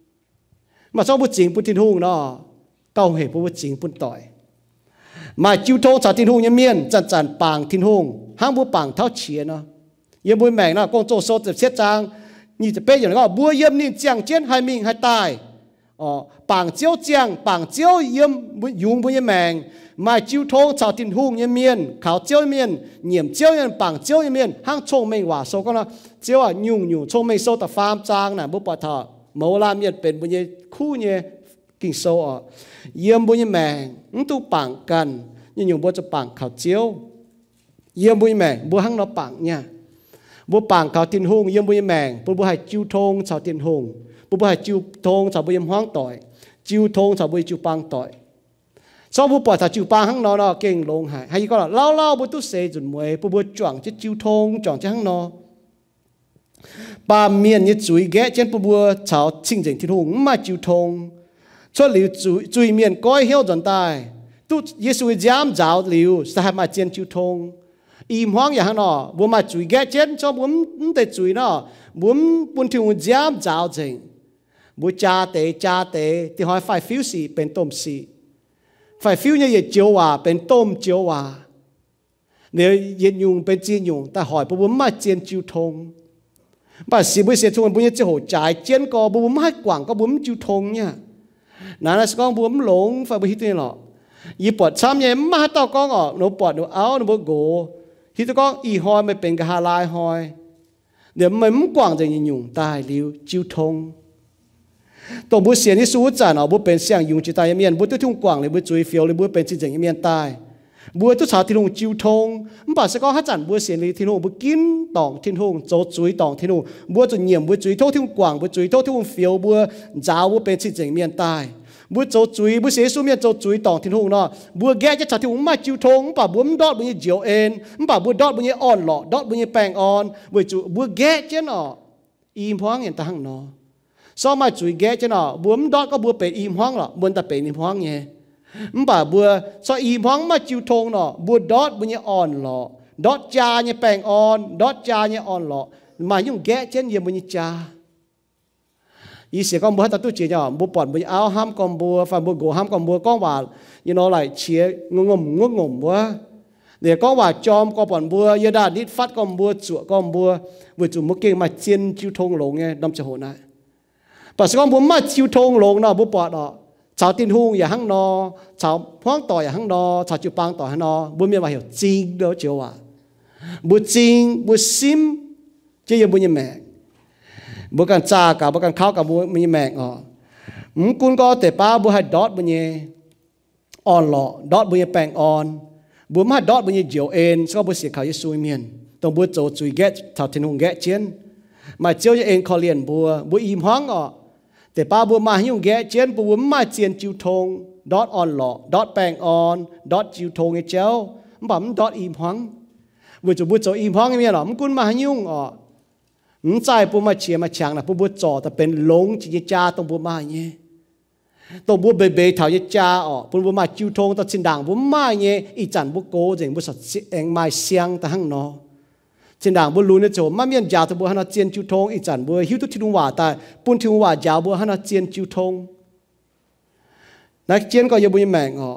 mà sao bùa chính bùa tiền hùng nó cao hệ bùa chính bùa tỏi mà chịu thông chào tiền hùng như miên chăn chăn bảng tiền hùng hang bùa bảng tháo chia nó yếm bùa mẹ nó công作 số tập xét trang như thế bây giờ nó bùa yếm nên chẳng chiến hai mình hai tài ờ bảng chiếu chẳng bảng chiếu yếm bùa dùng bùa yếm mẹ mà chịu thông chào tiền hùng như miên khảo chiếu như miên nhiệm chiếu như bảng chiếu như miên hang thông minh hòa số con nó chiếu à nhung nhung thông minh số tập farm trang nè bùa bọt thọ mẫu làm miênเป็นบùa như khu như kinh số ở yếm bùa như mẹ ứng tu bảng cần như nhung bùa cho bảng khảo chiếu yếm bùa như mẹ bùa hang nó bảng nha bùa bảng khảo tiền hùng yếm bùa như mẹ bùa bùa hay chịu thông chào tiền hùng bùa bùa hay chịu thông chào bùa yếm hoang tỏi chịu thông chào bùa chịu bảng tỏi sau bùa bọt thọ chịu bảng hang nó nó kinh lông hải hay có là lao lao bùa tu sê chuẩn mùi bùa bùa chọn chứ chịu thông chọn chứ hang nó bà miền như chuối ghé trên bùa bùa chào chinh dình tiền hùng mà chịu thông cho liu chuối chuối miền coi hiếu dần tai tu Giêsu dám giáo liu sa mà trên chịu thông im hoang ya nó bùa mà chuối ghé trên cho bùa để chuối nó bùa bùa thiêu dám giáo dình bùa cha tế cha tế thì hỏi phải phiếu gì bên tôm gì phải phiếu như vậy chiếu hòa bên tôm chiếu hòa nếu yên dùng bên chiên dùng ta hỏi bùa mà trên chịu thông bà sĩ bùa sẽ thông bùa như chiếu hồ trái trên có bùa mà quảng có bùa chịu thông nha nãy là con bùa lông phải bùa hít tiền lọ y bọt chăm nhé mà tao con ở nó bọt nó áo nó bùa gỗ hít tao con y hoi mớiเป็นกะฮาลายหอยเดี๋ยวมันมุ่งกว่างจะยุ่งตายเลี้ยวจิ้วทงตัวบุเสียนี่สู้จันเอาบุเป็นเสียงยุ่งจิตตายเมียนบุตัวทุ่งกว่างเลยบุจุยเฟียวเลยบุเป็นจิตใจเมียนตายบุตัวชาวที่ลงจิ้วทงมันบอกสักก็ฮัจันบุเสียเลยที่ลงบุกินตองที่ลงโจจุยตองที่ลงบุจุเหยี่ยมบุจุยโทษทุ่งกว่างบุจุยโทษทุ่งเฟียวบุจ้าวบุเป็นจิตใจเมียนตายบุโจจุยบุเสียสู้เมียนโจจุยตองที่ลงเนาะบุแก่จะชาวที่ลงมาจิ้วทงมันบอกบุมันดอดบุยี่เจียวเอ็นมันบอกบุดอดบุยี่อ่อนหล่อดอดบุยี่แปลงอ่อนบุจุบุแก่เจ้าเนาะอีมพ้องอย่างตั้งเนาะsau mà chuối ghé cho nó bướm đót có bướm bị im hoang rồi bướm ta bị im hoang nhé không phải bướm sau im hoang mà chịu thong nó bướm đót bướm như on lọ đót cha như bèn on đót cha như on lọ mà nhung ghé trên gì bướm như cha ý sẽ con bướm ta tu chỉ nhỏ bướm bọt bướm áo ham con bướm phải bướm gỗ ham con bướm con vào you know lại chia ngông ngông ngông ngông bướm để con vào chom con bọt bướm giờ đã đít phát con bướm chuột con bướm vừa chụp một cái mà chiên chịu thong lồng nghe đâm cho hồn này bà sẽ con bố mà chịu thông lồng nó bố bọt đó chào tin hungอย่า hăng nó chào hoang tỏiอย่า hăng nó chào chịu băng tỏi ให้ nó bố miệng mà hiểu chính đó chiều à bố chính bố sim chứ giờ bố như mẹ bố cần cha cả bố cần khao cả bố như mẹ ờ muốn cún có thể ba bố hay đót bố như on lọ đót bố như bèn on bố mà đót bố như diều ên sau bố sẽ khao Giêsu miền tông bố chỗ chui ghét chào tin hung ghét chiến mà chiếu như ên khó liền bố bố im hoang ờแต่ป้าบัวมายุ่งแก่เจียนบัวมาเจียนจิวทงดอทออนหล่อดอทแปงออนดอทจิวทงไอ้เจ้ามันบอกมันดอทอิมฮังบัวจูบัวโจอิมฮังไอ้เมียหรอมันกุนมายุ่งอ๋อมันใจบัวมาเชียมาช่างนะบัวบัวจ่อแต่เป็นหลงจิตจ้าตรงบัวมาเนี่ยตรงบัวเบเบเถาจิตจ้าอ๋อบัวบัวมาจิวทงตรงชินด่างบัวมาเนี่ยอีจันบัวโกเจงบัวสัตว์เองมาเสียงแต่หั่งนอ trên đảng bữa lùi nó chỗ mà miền giàu thì bữa hắn nó chiên chiu thông ít chẳng bữa hiếu tu thiên hòa tại bún thiên hòa giàu bữa hắn nó chiên chiu thông nãy chiên có nhiều bữa mèn họ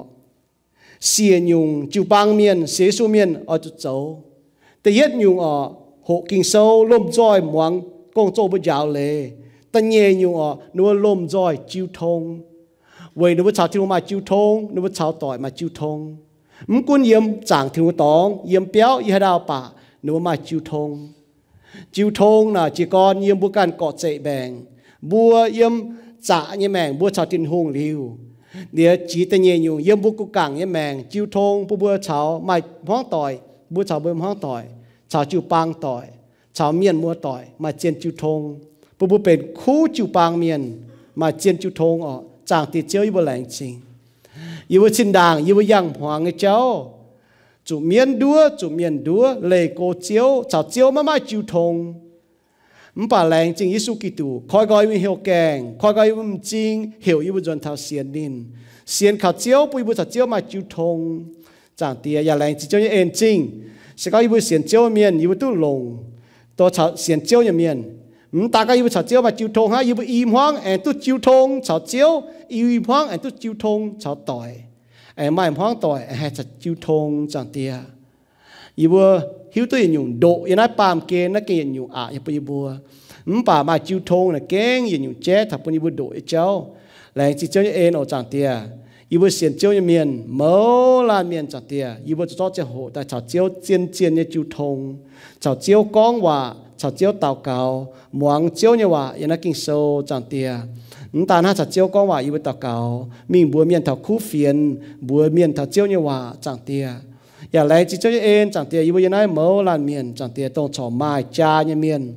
xìa nhung chiu bang miền xế số miền ở chỗ châuแต่yết nhung ở hộ kinh sâu lom roi muang công châu bữa giàu lệ ta nhẹ nhung ở nuôi lom roi chiu thông vậy nuôi chào thiên mà chiu thông nuôi chào tỏi mà chiu thông mắm quân yếm chẳng thiên tòng yếm béo y đào bả nuôi mà chiu thông chiu thông là chỉ còn yếm bữa can cọ chạy bèng bùa yếm trả như mèng bùa chào thiên hùng liu địa chỉ ta nhẹ nhung yếm bữa cụ cảng như mèng chiu thông bùa bùa chào mà hoang tỏi bùa chào bùa hoang tỏi chào chiu bang tỏi chào miền mua tỏi mà chiên chiu thông bùa bùaเป็นคู่chiu bang miền mà chiên chiu thông ở chẳng thì chơi bữa lạnh chính yêu bữa xin đàng yêu bữa yang hoàng cái cháu chủ miền đúa chủ miền đúa lệ cô chiếu chào chiếu mà mai chiu thông唔把lạnh chính Giêsu Kitô coi coi mình hiểu kèng coi coi mình chính hiểu yêu bữa dọn thảo xiên nín xiên khảo chiếu bữa bữa chào chiếu mà chiu thông chẳng thì ya lạnh chỉ cho những em chính sẽ có yêu bữa xiên chiếu miền yêu bữa tu lồng to chào xiên chiếu nhà miền唔大家要炒椒嘛照通哈，要不鹽香誒都照通炒椒，要鹽香誒都照通炒袋，誒買鹽香袋誒就照通這樣啲啊，要不曉得人用度，人哋扮嘅那嘅人用啊，要不要不啊？唔把買照通咧，驚人用遮，頭半要不度一招，嚟至將一 N 我這樣啲啊，要不先椒一面冇拉面這樣啲啊，要不做隻好，但炒椒煎煎嘅照通，炒椒講話。chào chiếu tàu cầu muang chiếu như vậy, yên nó kinh sâu chẳng tia, chúng ta na chào chiếu con vậy, yêu tàu cầu, mình bùa miền thảo khu phiền, bùa miền thảo chiếu như vậy chẳng tia, giờ lấy chỉ cho yên chẳng tia, yêu yên nói mẫu lan miền chẳng tia, tông chỏ mai cha như miền,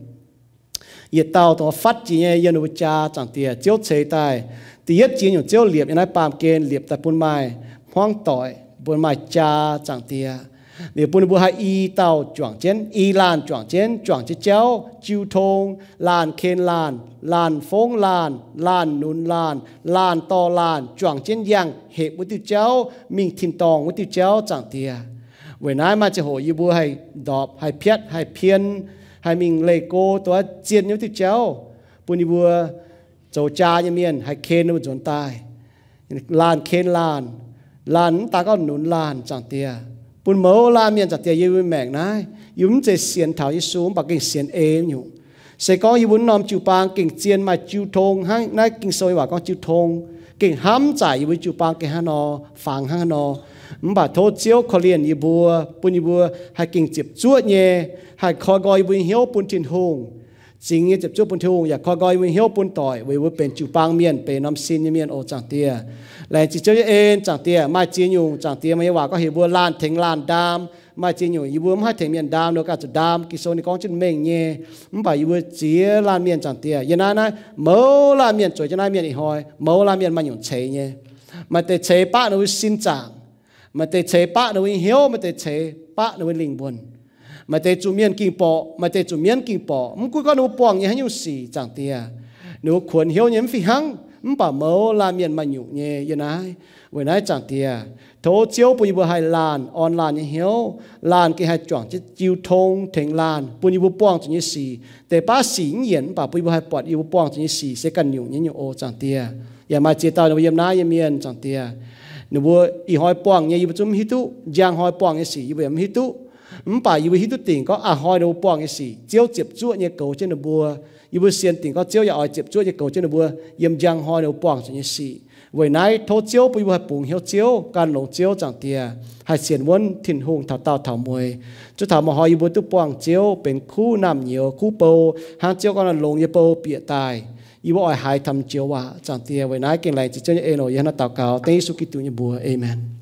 yên tàu tông phát chỉ như yên đồ cha chẳng tia, chiếu chế tài, thì yết chỉ những chiếu liệp yên nói pam kên liệp tại buôn mai, hoang tỏi, buôn mai cha chẳng tia. Vì bún bùa hai y tàu chuẩn chén y lan chuẩn chén chuẩn chế chéo chiu thông lan khen lan lan phong lan lan nún lan lan to lan chuẩn chén yang hệ với tiêu chéo mình thìn tòng với tiêu chéo chẳng tia vậy nãy mà chỉ hỏi y bùa hai đọp hai piết hai phiên hai mình lấy côตัวchiên với tiêu chéo bún bùa châu cha như miền hai khen nó chuẩn tai lan khen lan lan ta có nún lan chẳng tia bún mẫu la miền chặt tiệt yêu mèn nái yêu muốn chơi xiên thảo yêu xuống bằng kinh xiên êm nhủ sẽ có yêu muốn nom chịu bang kinh chiên mà chịu thông hang nái kinh soi và con chịu thông kinh hám giải yêu chịu bang kinh hang nọ phẳng hang nọ唔把thô chiếu khó liền yêu bùa bún yêu bùa hay kinh chụp chuột nhẹ hay khó gọi bún hiếu bún thiên hùng chính như chụp chuột bún thiên hùngอยากkhó gọi bún hiếu bún tỏi vì búnเป็นchịu bang miềnเป็นnom xin như miền ô chẳng tiệt lại chỉ cho em chẳng tiệt mai chia nhung chẳng tiệt maiว่าก็เห็นบัวลานถึงลานดามmai chia nhungอยู่บัวไม่ถึงเมียนดามแล้วก็จะดามกิโซนี่ก้องจนเม่งเงี้ยไม่ไปอยู่บัวเจียลานเมียนchẳng tiệtยันนั้นนะเมื่อลานเมียนจ่อยจะได้เมียนอีหอยเมื่อลานเมียนมาหยุ่งเฉยเงี้ยมาแต่เฉยป้าหนูสินจางมาแต่เฉยป้าหนูเหี้ยวมาแต่เฉยป้าหนูลิงบนมาแต่จุเมียนกิ่งปอมาแต่จุเมียนกิ่งปอมึงกูก็หนูปองยังให้อยู่สี่chẳng tiệtหนูขวนเหี้ยวยังฝีหัง唔把毛拉面嘛用呢，原来原来长的，头朝不一部还烂，按烂一晓，烂嘅係撞即交通停爛，不一部幫住一時，但把閃現把不一部係拔一部幫住一時，sẽ cần用những ô chẳng的，อย่ามาเจตาหนูยามน้ายามเมียนchẳng的，หนูอีหอยป้องเนี่ยอีบุจุ่มฮิตุยางหอยป้อง一時，อีบุยามฮิตุ唔把อีบุฮิตุติ่งก็อ่ะหอยหนูป้อง一時，เจียวเจ็บจุเนี่ยเก่าเช่นหนูบัว yêu bữa xiên tỉnh có chiếu ya ở chụp chuột ya cầu trên là bữa yếm giang hoa đều quăng cho như xì vậy nay thô chiếu bữa bữa bùng hiếu chiếu can lồng chiếu chẳng tiệt hay xiên vốn thìn hùng thảo tao thảo mùi chú thảo mà họ yêu bữa tu quăng chiếuเป็นคู่นำnhiềuคู่โปhàng chiếu con là lồng yaโปเปียตายyêu bữa ai hai thầm chiếuว่าchẳng tiệt vậy nay kinh lại chỉ cho như eno ya nó tao cao tế su kitô như bữa amen